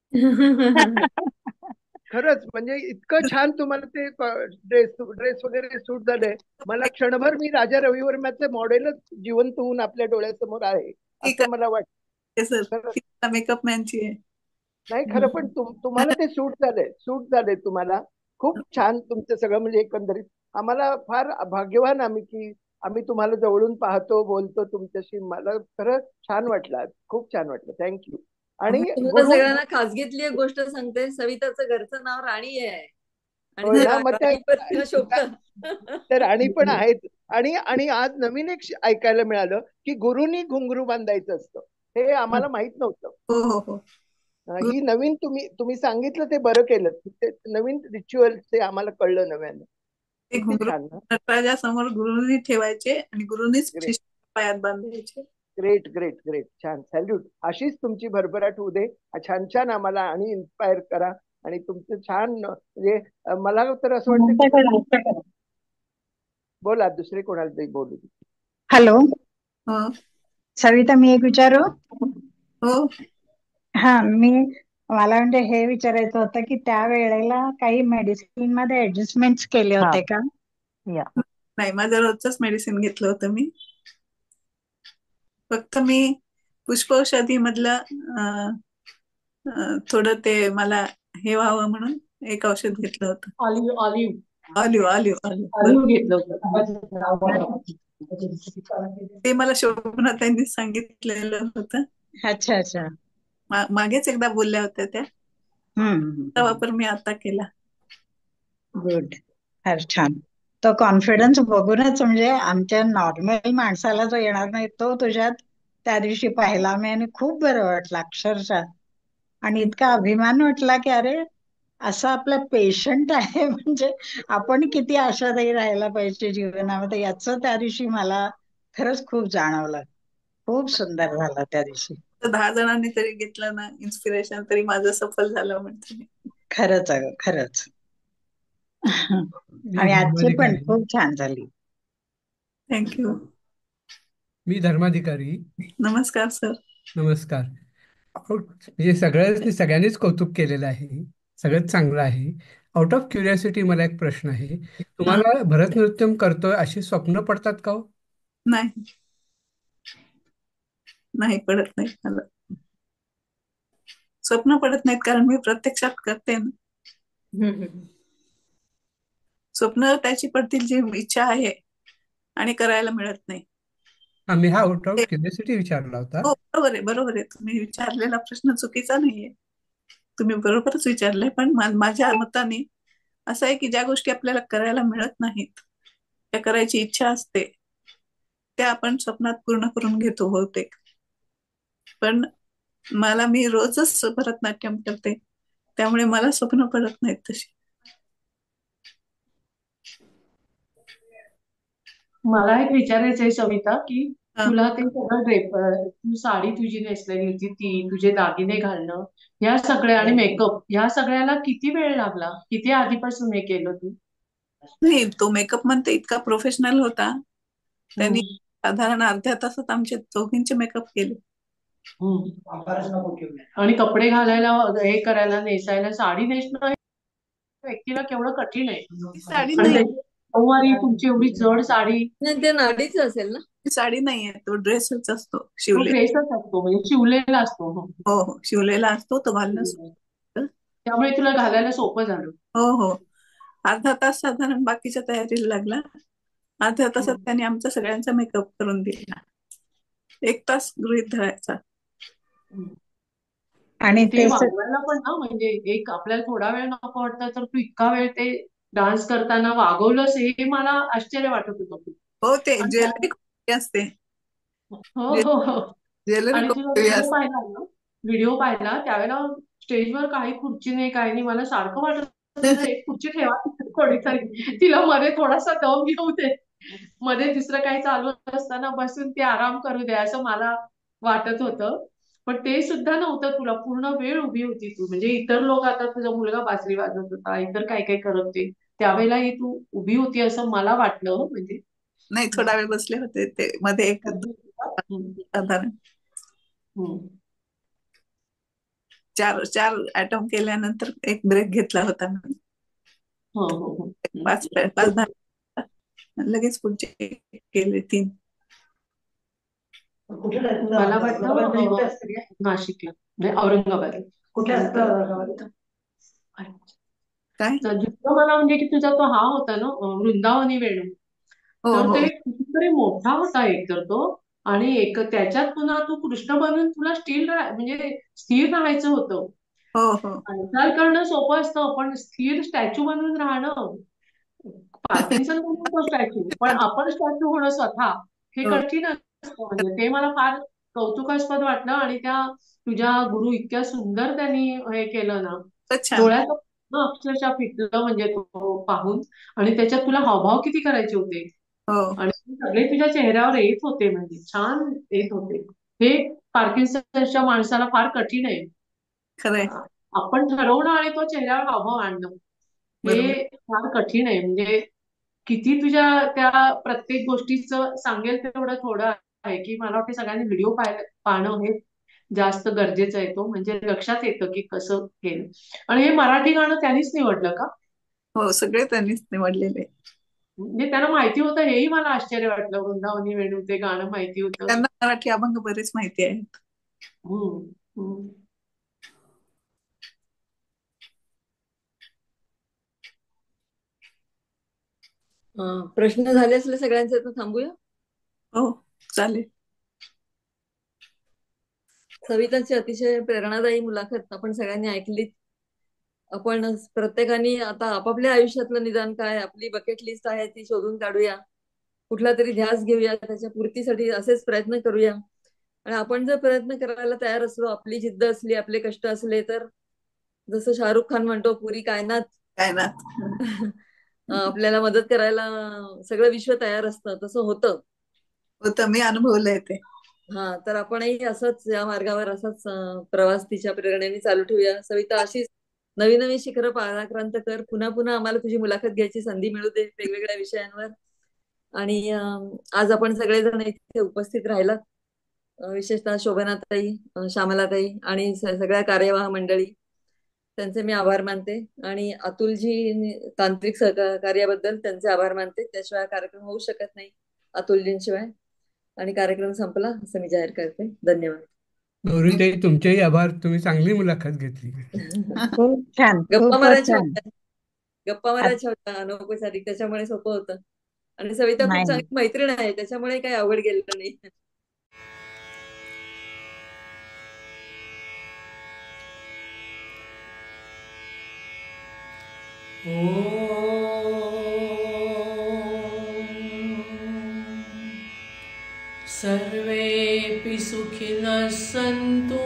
खरंच, म्हणजे इतकं छान तुम्हाला ते ड्रेस ड्रेस वगैरे सूट झाले. मला क्षणभर मी राजा रवी वर्माचे मॉडेलच जिवंत होऊन आपल्या डोळ्यासमोर आहे ठीक असं मला वाटतं. आहे सर, खरंच. ती मेकअप मॅनची आहे. नाही खरं, पण तुम- तुम्हाला ते सूट झाले सूट झाले तुम्हाला. खूप छान तुमचं सगळं. म्हणजे एकंदरीत आम्हाला फार भाग्यवान आम्ही की आम्ही तुम्हाला जवळून पाहतो, बोलतो तुमच्याशी. मला खरं छान वाटलं आज. खूप छान वाटलं. थँक्यू. आणि तुम्हाला गुरु सगळ्यांना खासगीतली एक गोष्ट सांगते. सविताचं घरचं नाव राणी आहे आणि होय ते ना, मग त्या राणी पण शोभत. तर राणी पण आहेत. आणि आणि आज नवीन एक श- ऐकायला मिळालं की गुरुनी घुंगरू बांधायचं असतं. हे आम्हाला माहित नव्हतं. हो हो हो. अं, ही नवीन तुम्ही तुम्ही सांगितलं ते बरं केलं. ते नवीन रिच्युअल ते आम्हाला कळलं नव्यानं. ते किती घुंगरू छान ना. नटराजासमोर गुरुनी ठेवायचे आणि गुरुनीच ग्रेट शिष्य पायात बांधायचे. ग्रेट ग्रेट ग्रेट छान. सॅल्यूट. अशीच तुमची भरभराट होऊ दे. छान छान आम्हाला आणि इन्स्पायर करा. आणि तुमचं छान म्हणजे अं, मला तर असं वाटतं की बोला, दुसरे कोणाला तरी बोलू दे. हॅलो हो सविता, मी एक विचारू? हो. हा, मी मला म्हणजे हे विचारायचं होतं की त्या वेळेला काही मेडिसिन मध्ये ऍडजस्टमेंट केले हा होते का? या नाही, माझं रोजच मेडिसिन घेतलं होतं मी. फक्त मी पुष्पौषधी मधलं अं, अं, थोडं ते मला हे व्हावं म्हणून एक औषध घेतलं होतं. Olive olive olive olive olive olive घेतलं होतं. ते मला शोभना त्यांनी सांगितलेलं होतं. अच्छा अच्छा. मा- मागेच एकदा बोलल्या होत्या त्या. हम्म, त्याचा वापर मी आता केला. गुड. फार छान. तो कॉन्फिडन्स बघूनच म्हणजे आमच्या नॉर्मल माणसाला जो येणार नाही तो तुझ्यात त्या दिवशी पाहिला मी आणि खूप बरं वाटलं अक्षरशः. आणि इतका अभिमान वाटला की अरे असं आपलं पेशंट आहे म्हणजे आपण किती आशादायी राहायला पाहिजे जीवनामध्ये याचं त्या दिवशी मला खरंच खूप जाणवलं. खूप सुंदर झालं त्या दिवशी. तर दहा जणांनी तरी घेतलं ना इन्स्पिरेशन, तरी माझं सफल झालं म्हणते मी. खरंच अगं, खरंच. मी आणि आजची पण धर्माधिकारी खूप छान झाली. थँक्यू. मी धर्माधिकारी. नमस्कार सर. नमस्कार. आउट म्हणजे सगळ्यांनी सगळ्यांनीच कौतुक केलेलं आहे. सगळंच चांगलं आहे. आउट ऑफ क्युरियोसिटी मला एक प्रश्न आहे. हा, तुम्हाला भरतनाट्यम करतोय अशी स्वप्न पडतात का हो? नाही नाही पडत नाही मला. स्वप्न पडत नाहीत कारण मी प्रत्यक्षात करते ना. स्वप्न त्याची पडतील जी इच्छा आहे आणि करायला मिळत नाही. आम्ही हा आउट ऑफ ते- क्युरियोसिटी विचारला होता. हो, बरोबर आहे बरोबर आहे. तुम्ही विचारलेला प्रश्न चुकीचा नाहीये. तुम्ही बरोबरच विचारलाय. पण मा- माझ्या मताने असं आहे की ज्या गोष्टी आपल्याला करायला मिळत नाहीत, त्या करायची इच्छा असते, त्या आपण स्वप्नात पूर्ण करून घेतो बहुतेक. पण मला मी रोजच भरतनाट्यम करते, त्यामुळे मला स्वप्न पडत नाहीत तशी. मला एक विचारायचं आहे सविता, की हा. तुला ते सगळं ड्रेप तू साडी तुझी नेसलेली होती ती, तुझे दागिने घालणं, ह्या सगळ्या आणि मेकअप ह्या सगळ्याला किती वेळ लागला? किती आधीपासून हे केलं तू? नाही, तो मेकअप म्हणते इतका प्रोफेशनल होता, त्यांनी हम्म, साधारण अर्ध्या तासात आमचे चौघींचे मेकअप केले. हम्म. आणि कपडे घालायला, हे करायला, नेसायला, साडी नेसणं हे व्यक्तीला केवढं कठीण आहे. ती साडी आणि नाही, त्याची नऊवारी, तुमची एवढी जड साडी, नाही ते नाडीच असेल ना. ती साडी नाहीये, तो ड्रेसच असतो तो शिवले. ड्रेसच असतो, म्हणजे शिवलेला असतो. हो. हो हो, शिवलेला असतो तो, घालणं सोपं. त्यामुळे तुला घालायला सोपं झालं. हो हो, अर्धा तास साधारण बाकीच्या तयारीला लागला. अर्ध्या तासात त्यांनी आमचा सगळ्यांचा मेकअप करून दिला. एक तास गृहीत धरायचा. आणि ते ते स- वागवायला पण ना, म्हणजे एक आपल्याला थोडा वेळ नको वाटतं, तर तू इतका वेळ ते डान्स करताना वागवलंस, हे मला आश्चर्य वाटत होतं. हो, ते आणि त्या- ज्वेलरी खूप असते, हो हो हो. ज्वेलरी आणि खूप तुला हेवी व्हिडिओ असते. पाहिला ना, व्हिडिओ पाहिला त्यावेळेला स्टेजवर काही खुर्ची नाही, काही नाही. मला सारखं वाटत होतं, एक खुर्ची ठेवा कोणीतरी, तिला मध्ये थोडासा दम घेऊ दे, मध्ये दुसरं काही चालू असताना बसून ती आराम करू दे, असं मला वाटत होतं. पण ते सुद्धा नव्हतं, तुला पूर्ण वेळ उभी होती तू. म्हणजे इतर लोक, आता तुझा मुलगा बासरी वाजवत होता, इतर काय काय करत होते, त्यावेळेला ही तू उभी होती असं मला वाटलं. म्हणजे नाही, थोडा वेळ बसले होते ते मध्ये, एक हम्म, साधारण हम्म. चार चार आयटम केल्यानंतर एक ब्रेक घेतला होता मी. हो हो हो. पाच पाच दहा लगेच पुढचे केले तीन. कुठे राहते? मला वाटतं अं, नाशिकला, म्हणजे औरंगाबाद. कुठे असतं? काय? तर जितकं मला, म्हणजे की तुझा तो हा होता ना, अं, वृंदावनी वेणू, हो तर हो ते कितीतरी मोठा होता एक तर तो. आणि एक त्याच्यात पुन्हा तू कृष्ण बनून तुला स्टील म्हणजे स्थिर राहायचं होतं. हो हो. हालचाल करणं सोपं असतं, पण स्थिर स्टॅच्यू बनून राहणं, पार्किन्सन बनवतो स्टॅच्यू, पण आपण स्टॅच्यू होणं स्वतः हे हो. कठीण असतं. म्हणजे ते मला फार कौतुकास्पद वाटलं. आणि त्या तुझ्या गुरु इतक्या सुंदर त्यांनी हे केलं ना, तर छान. डोळ्यात अक्षरशः पिटलं, म्हणजे तो पाहून. आणि त्याच्यात तुला हावभाव किती करायचे होते, हो, आणि ते सगळे तुझ्या चेहऱ्यावर येत होते, म्हणजे छान येत होते. हे पार्किन्सनच्या माणसाला फार कठीण आहे. खरंय, आपण ठरवणं आणि तो चेहऱ्यावर हावभाव आणणं बरोबर. हे फार कठीण आहे. म्हणजे किती तुझ्या त्या प्रत्येक गोष्टीचं सांगेल तेवढं थोडं आहे, की मला वाटतं सगळ्यांनी व्हिडिओ पाहणं हे जास्त गरजेचं आहे. तो म्हणजे लक्षात येतं की कसं केलं. आणि हे मराठी गाणं त्यांनीच निवडलं का? हो, सगळे त्यांनीच निवडलेले. म्हणजे त्यांना माहिती होतं, हेही मला आश्चर्य वाटलं. वृंदावनी वेणू ते गाणं माहिती होतं. त्यांना मराठी अभंग बरेच माहिती आहेत. हम्म हम्म. अं, प्रश्न झाले असले सगळ्यांचे तर थांबूया. हो, चालेल. सविताची अतिशय प्रेरणादायी मुलाखत आपण सगळ्यांनी ऐकलीत. आपण प्रत्येकाने आता आपापल्या आयुष्यातलं निदान काय, आपली बकेट लिस्ट आहे ती शोधून काढूया, कुठला तरी ध्यास घेऊया, त्याच्या पूर्तीसाठी असेच प्रयत्न करूया. आणि आपण जर प्रयत्न करायला तयार असलो, आपली जिद्द असली, आपले कष्ट असले, तर जसं शाहरुख खान म्हणतो, पुरी कायनात काय ना, आपल्याला मदत करायला सगळं विश्व तयार असतं, तसं होतं. होतं, मी अनुभवलंय ते. हा, तर आपणही असंच या मार्गावर असाच अं, प्रवास तिच्या प्रेरणेने चालू ठेवूया. सविता, अशीच नवीन नवीन शिखरं पाराक्रांत कर. पुन्हा पुन्हा आम्हाला तुझी मुलाखत घ्यायची संधी मिळू दे वेगवेगळ्या विषयांवर. आणि अं, आज आपण सगळेजण इथे उपस्थित राहिलात, अं, विशेषतः शोभनाताई, अं, श्यामलाताई आणि स- सगळ्या कार्यवाह मंडळी, त्यांचे मी आभार मानते. आणि अतुलजी तांत्रिक सहकार्याबद्दल त्यांचे आभार मानते. त्याशिवाय कार्यक्रम होऊ शकत नाही अतुलजींशिवाय. आणि कार्यक्रम संपला असं मी जाहीर करते. धन्यवाद. गौरीताई, तुमचेही आभार. तुम्ही चांगली मुलाखत घेतली. खूप छान, गप्पा खूपच मारायच्या छान. होत्या, गप्पा आत- मारायच्या होत्या अनौपचारिक, त्याच्यामुळे सोपं होतं. आणि सविता खूप नाही, चांगली मैत्रीण आहे, त्याच्यामुळे काही अवघड गेलं नाही. सुखिनः सन्तु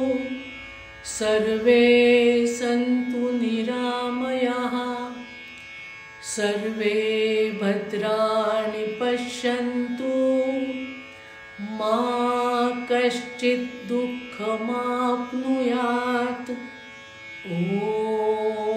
सर्वे सन्तु निरामयाः सर्वे भद्राणि पश्यन्तु मा कश्चित् दुःखमाप्नुयात्। ॐ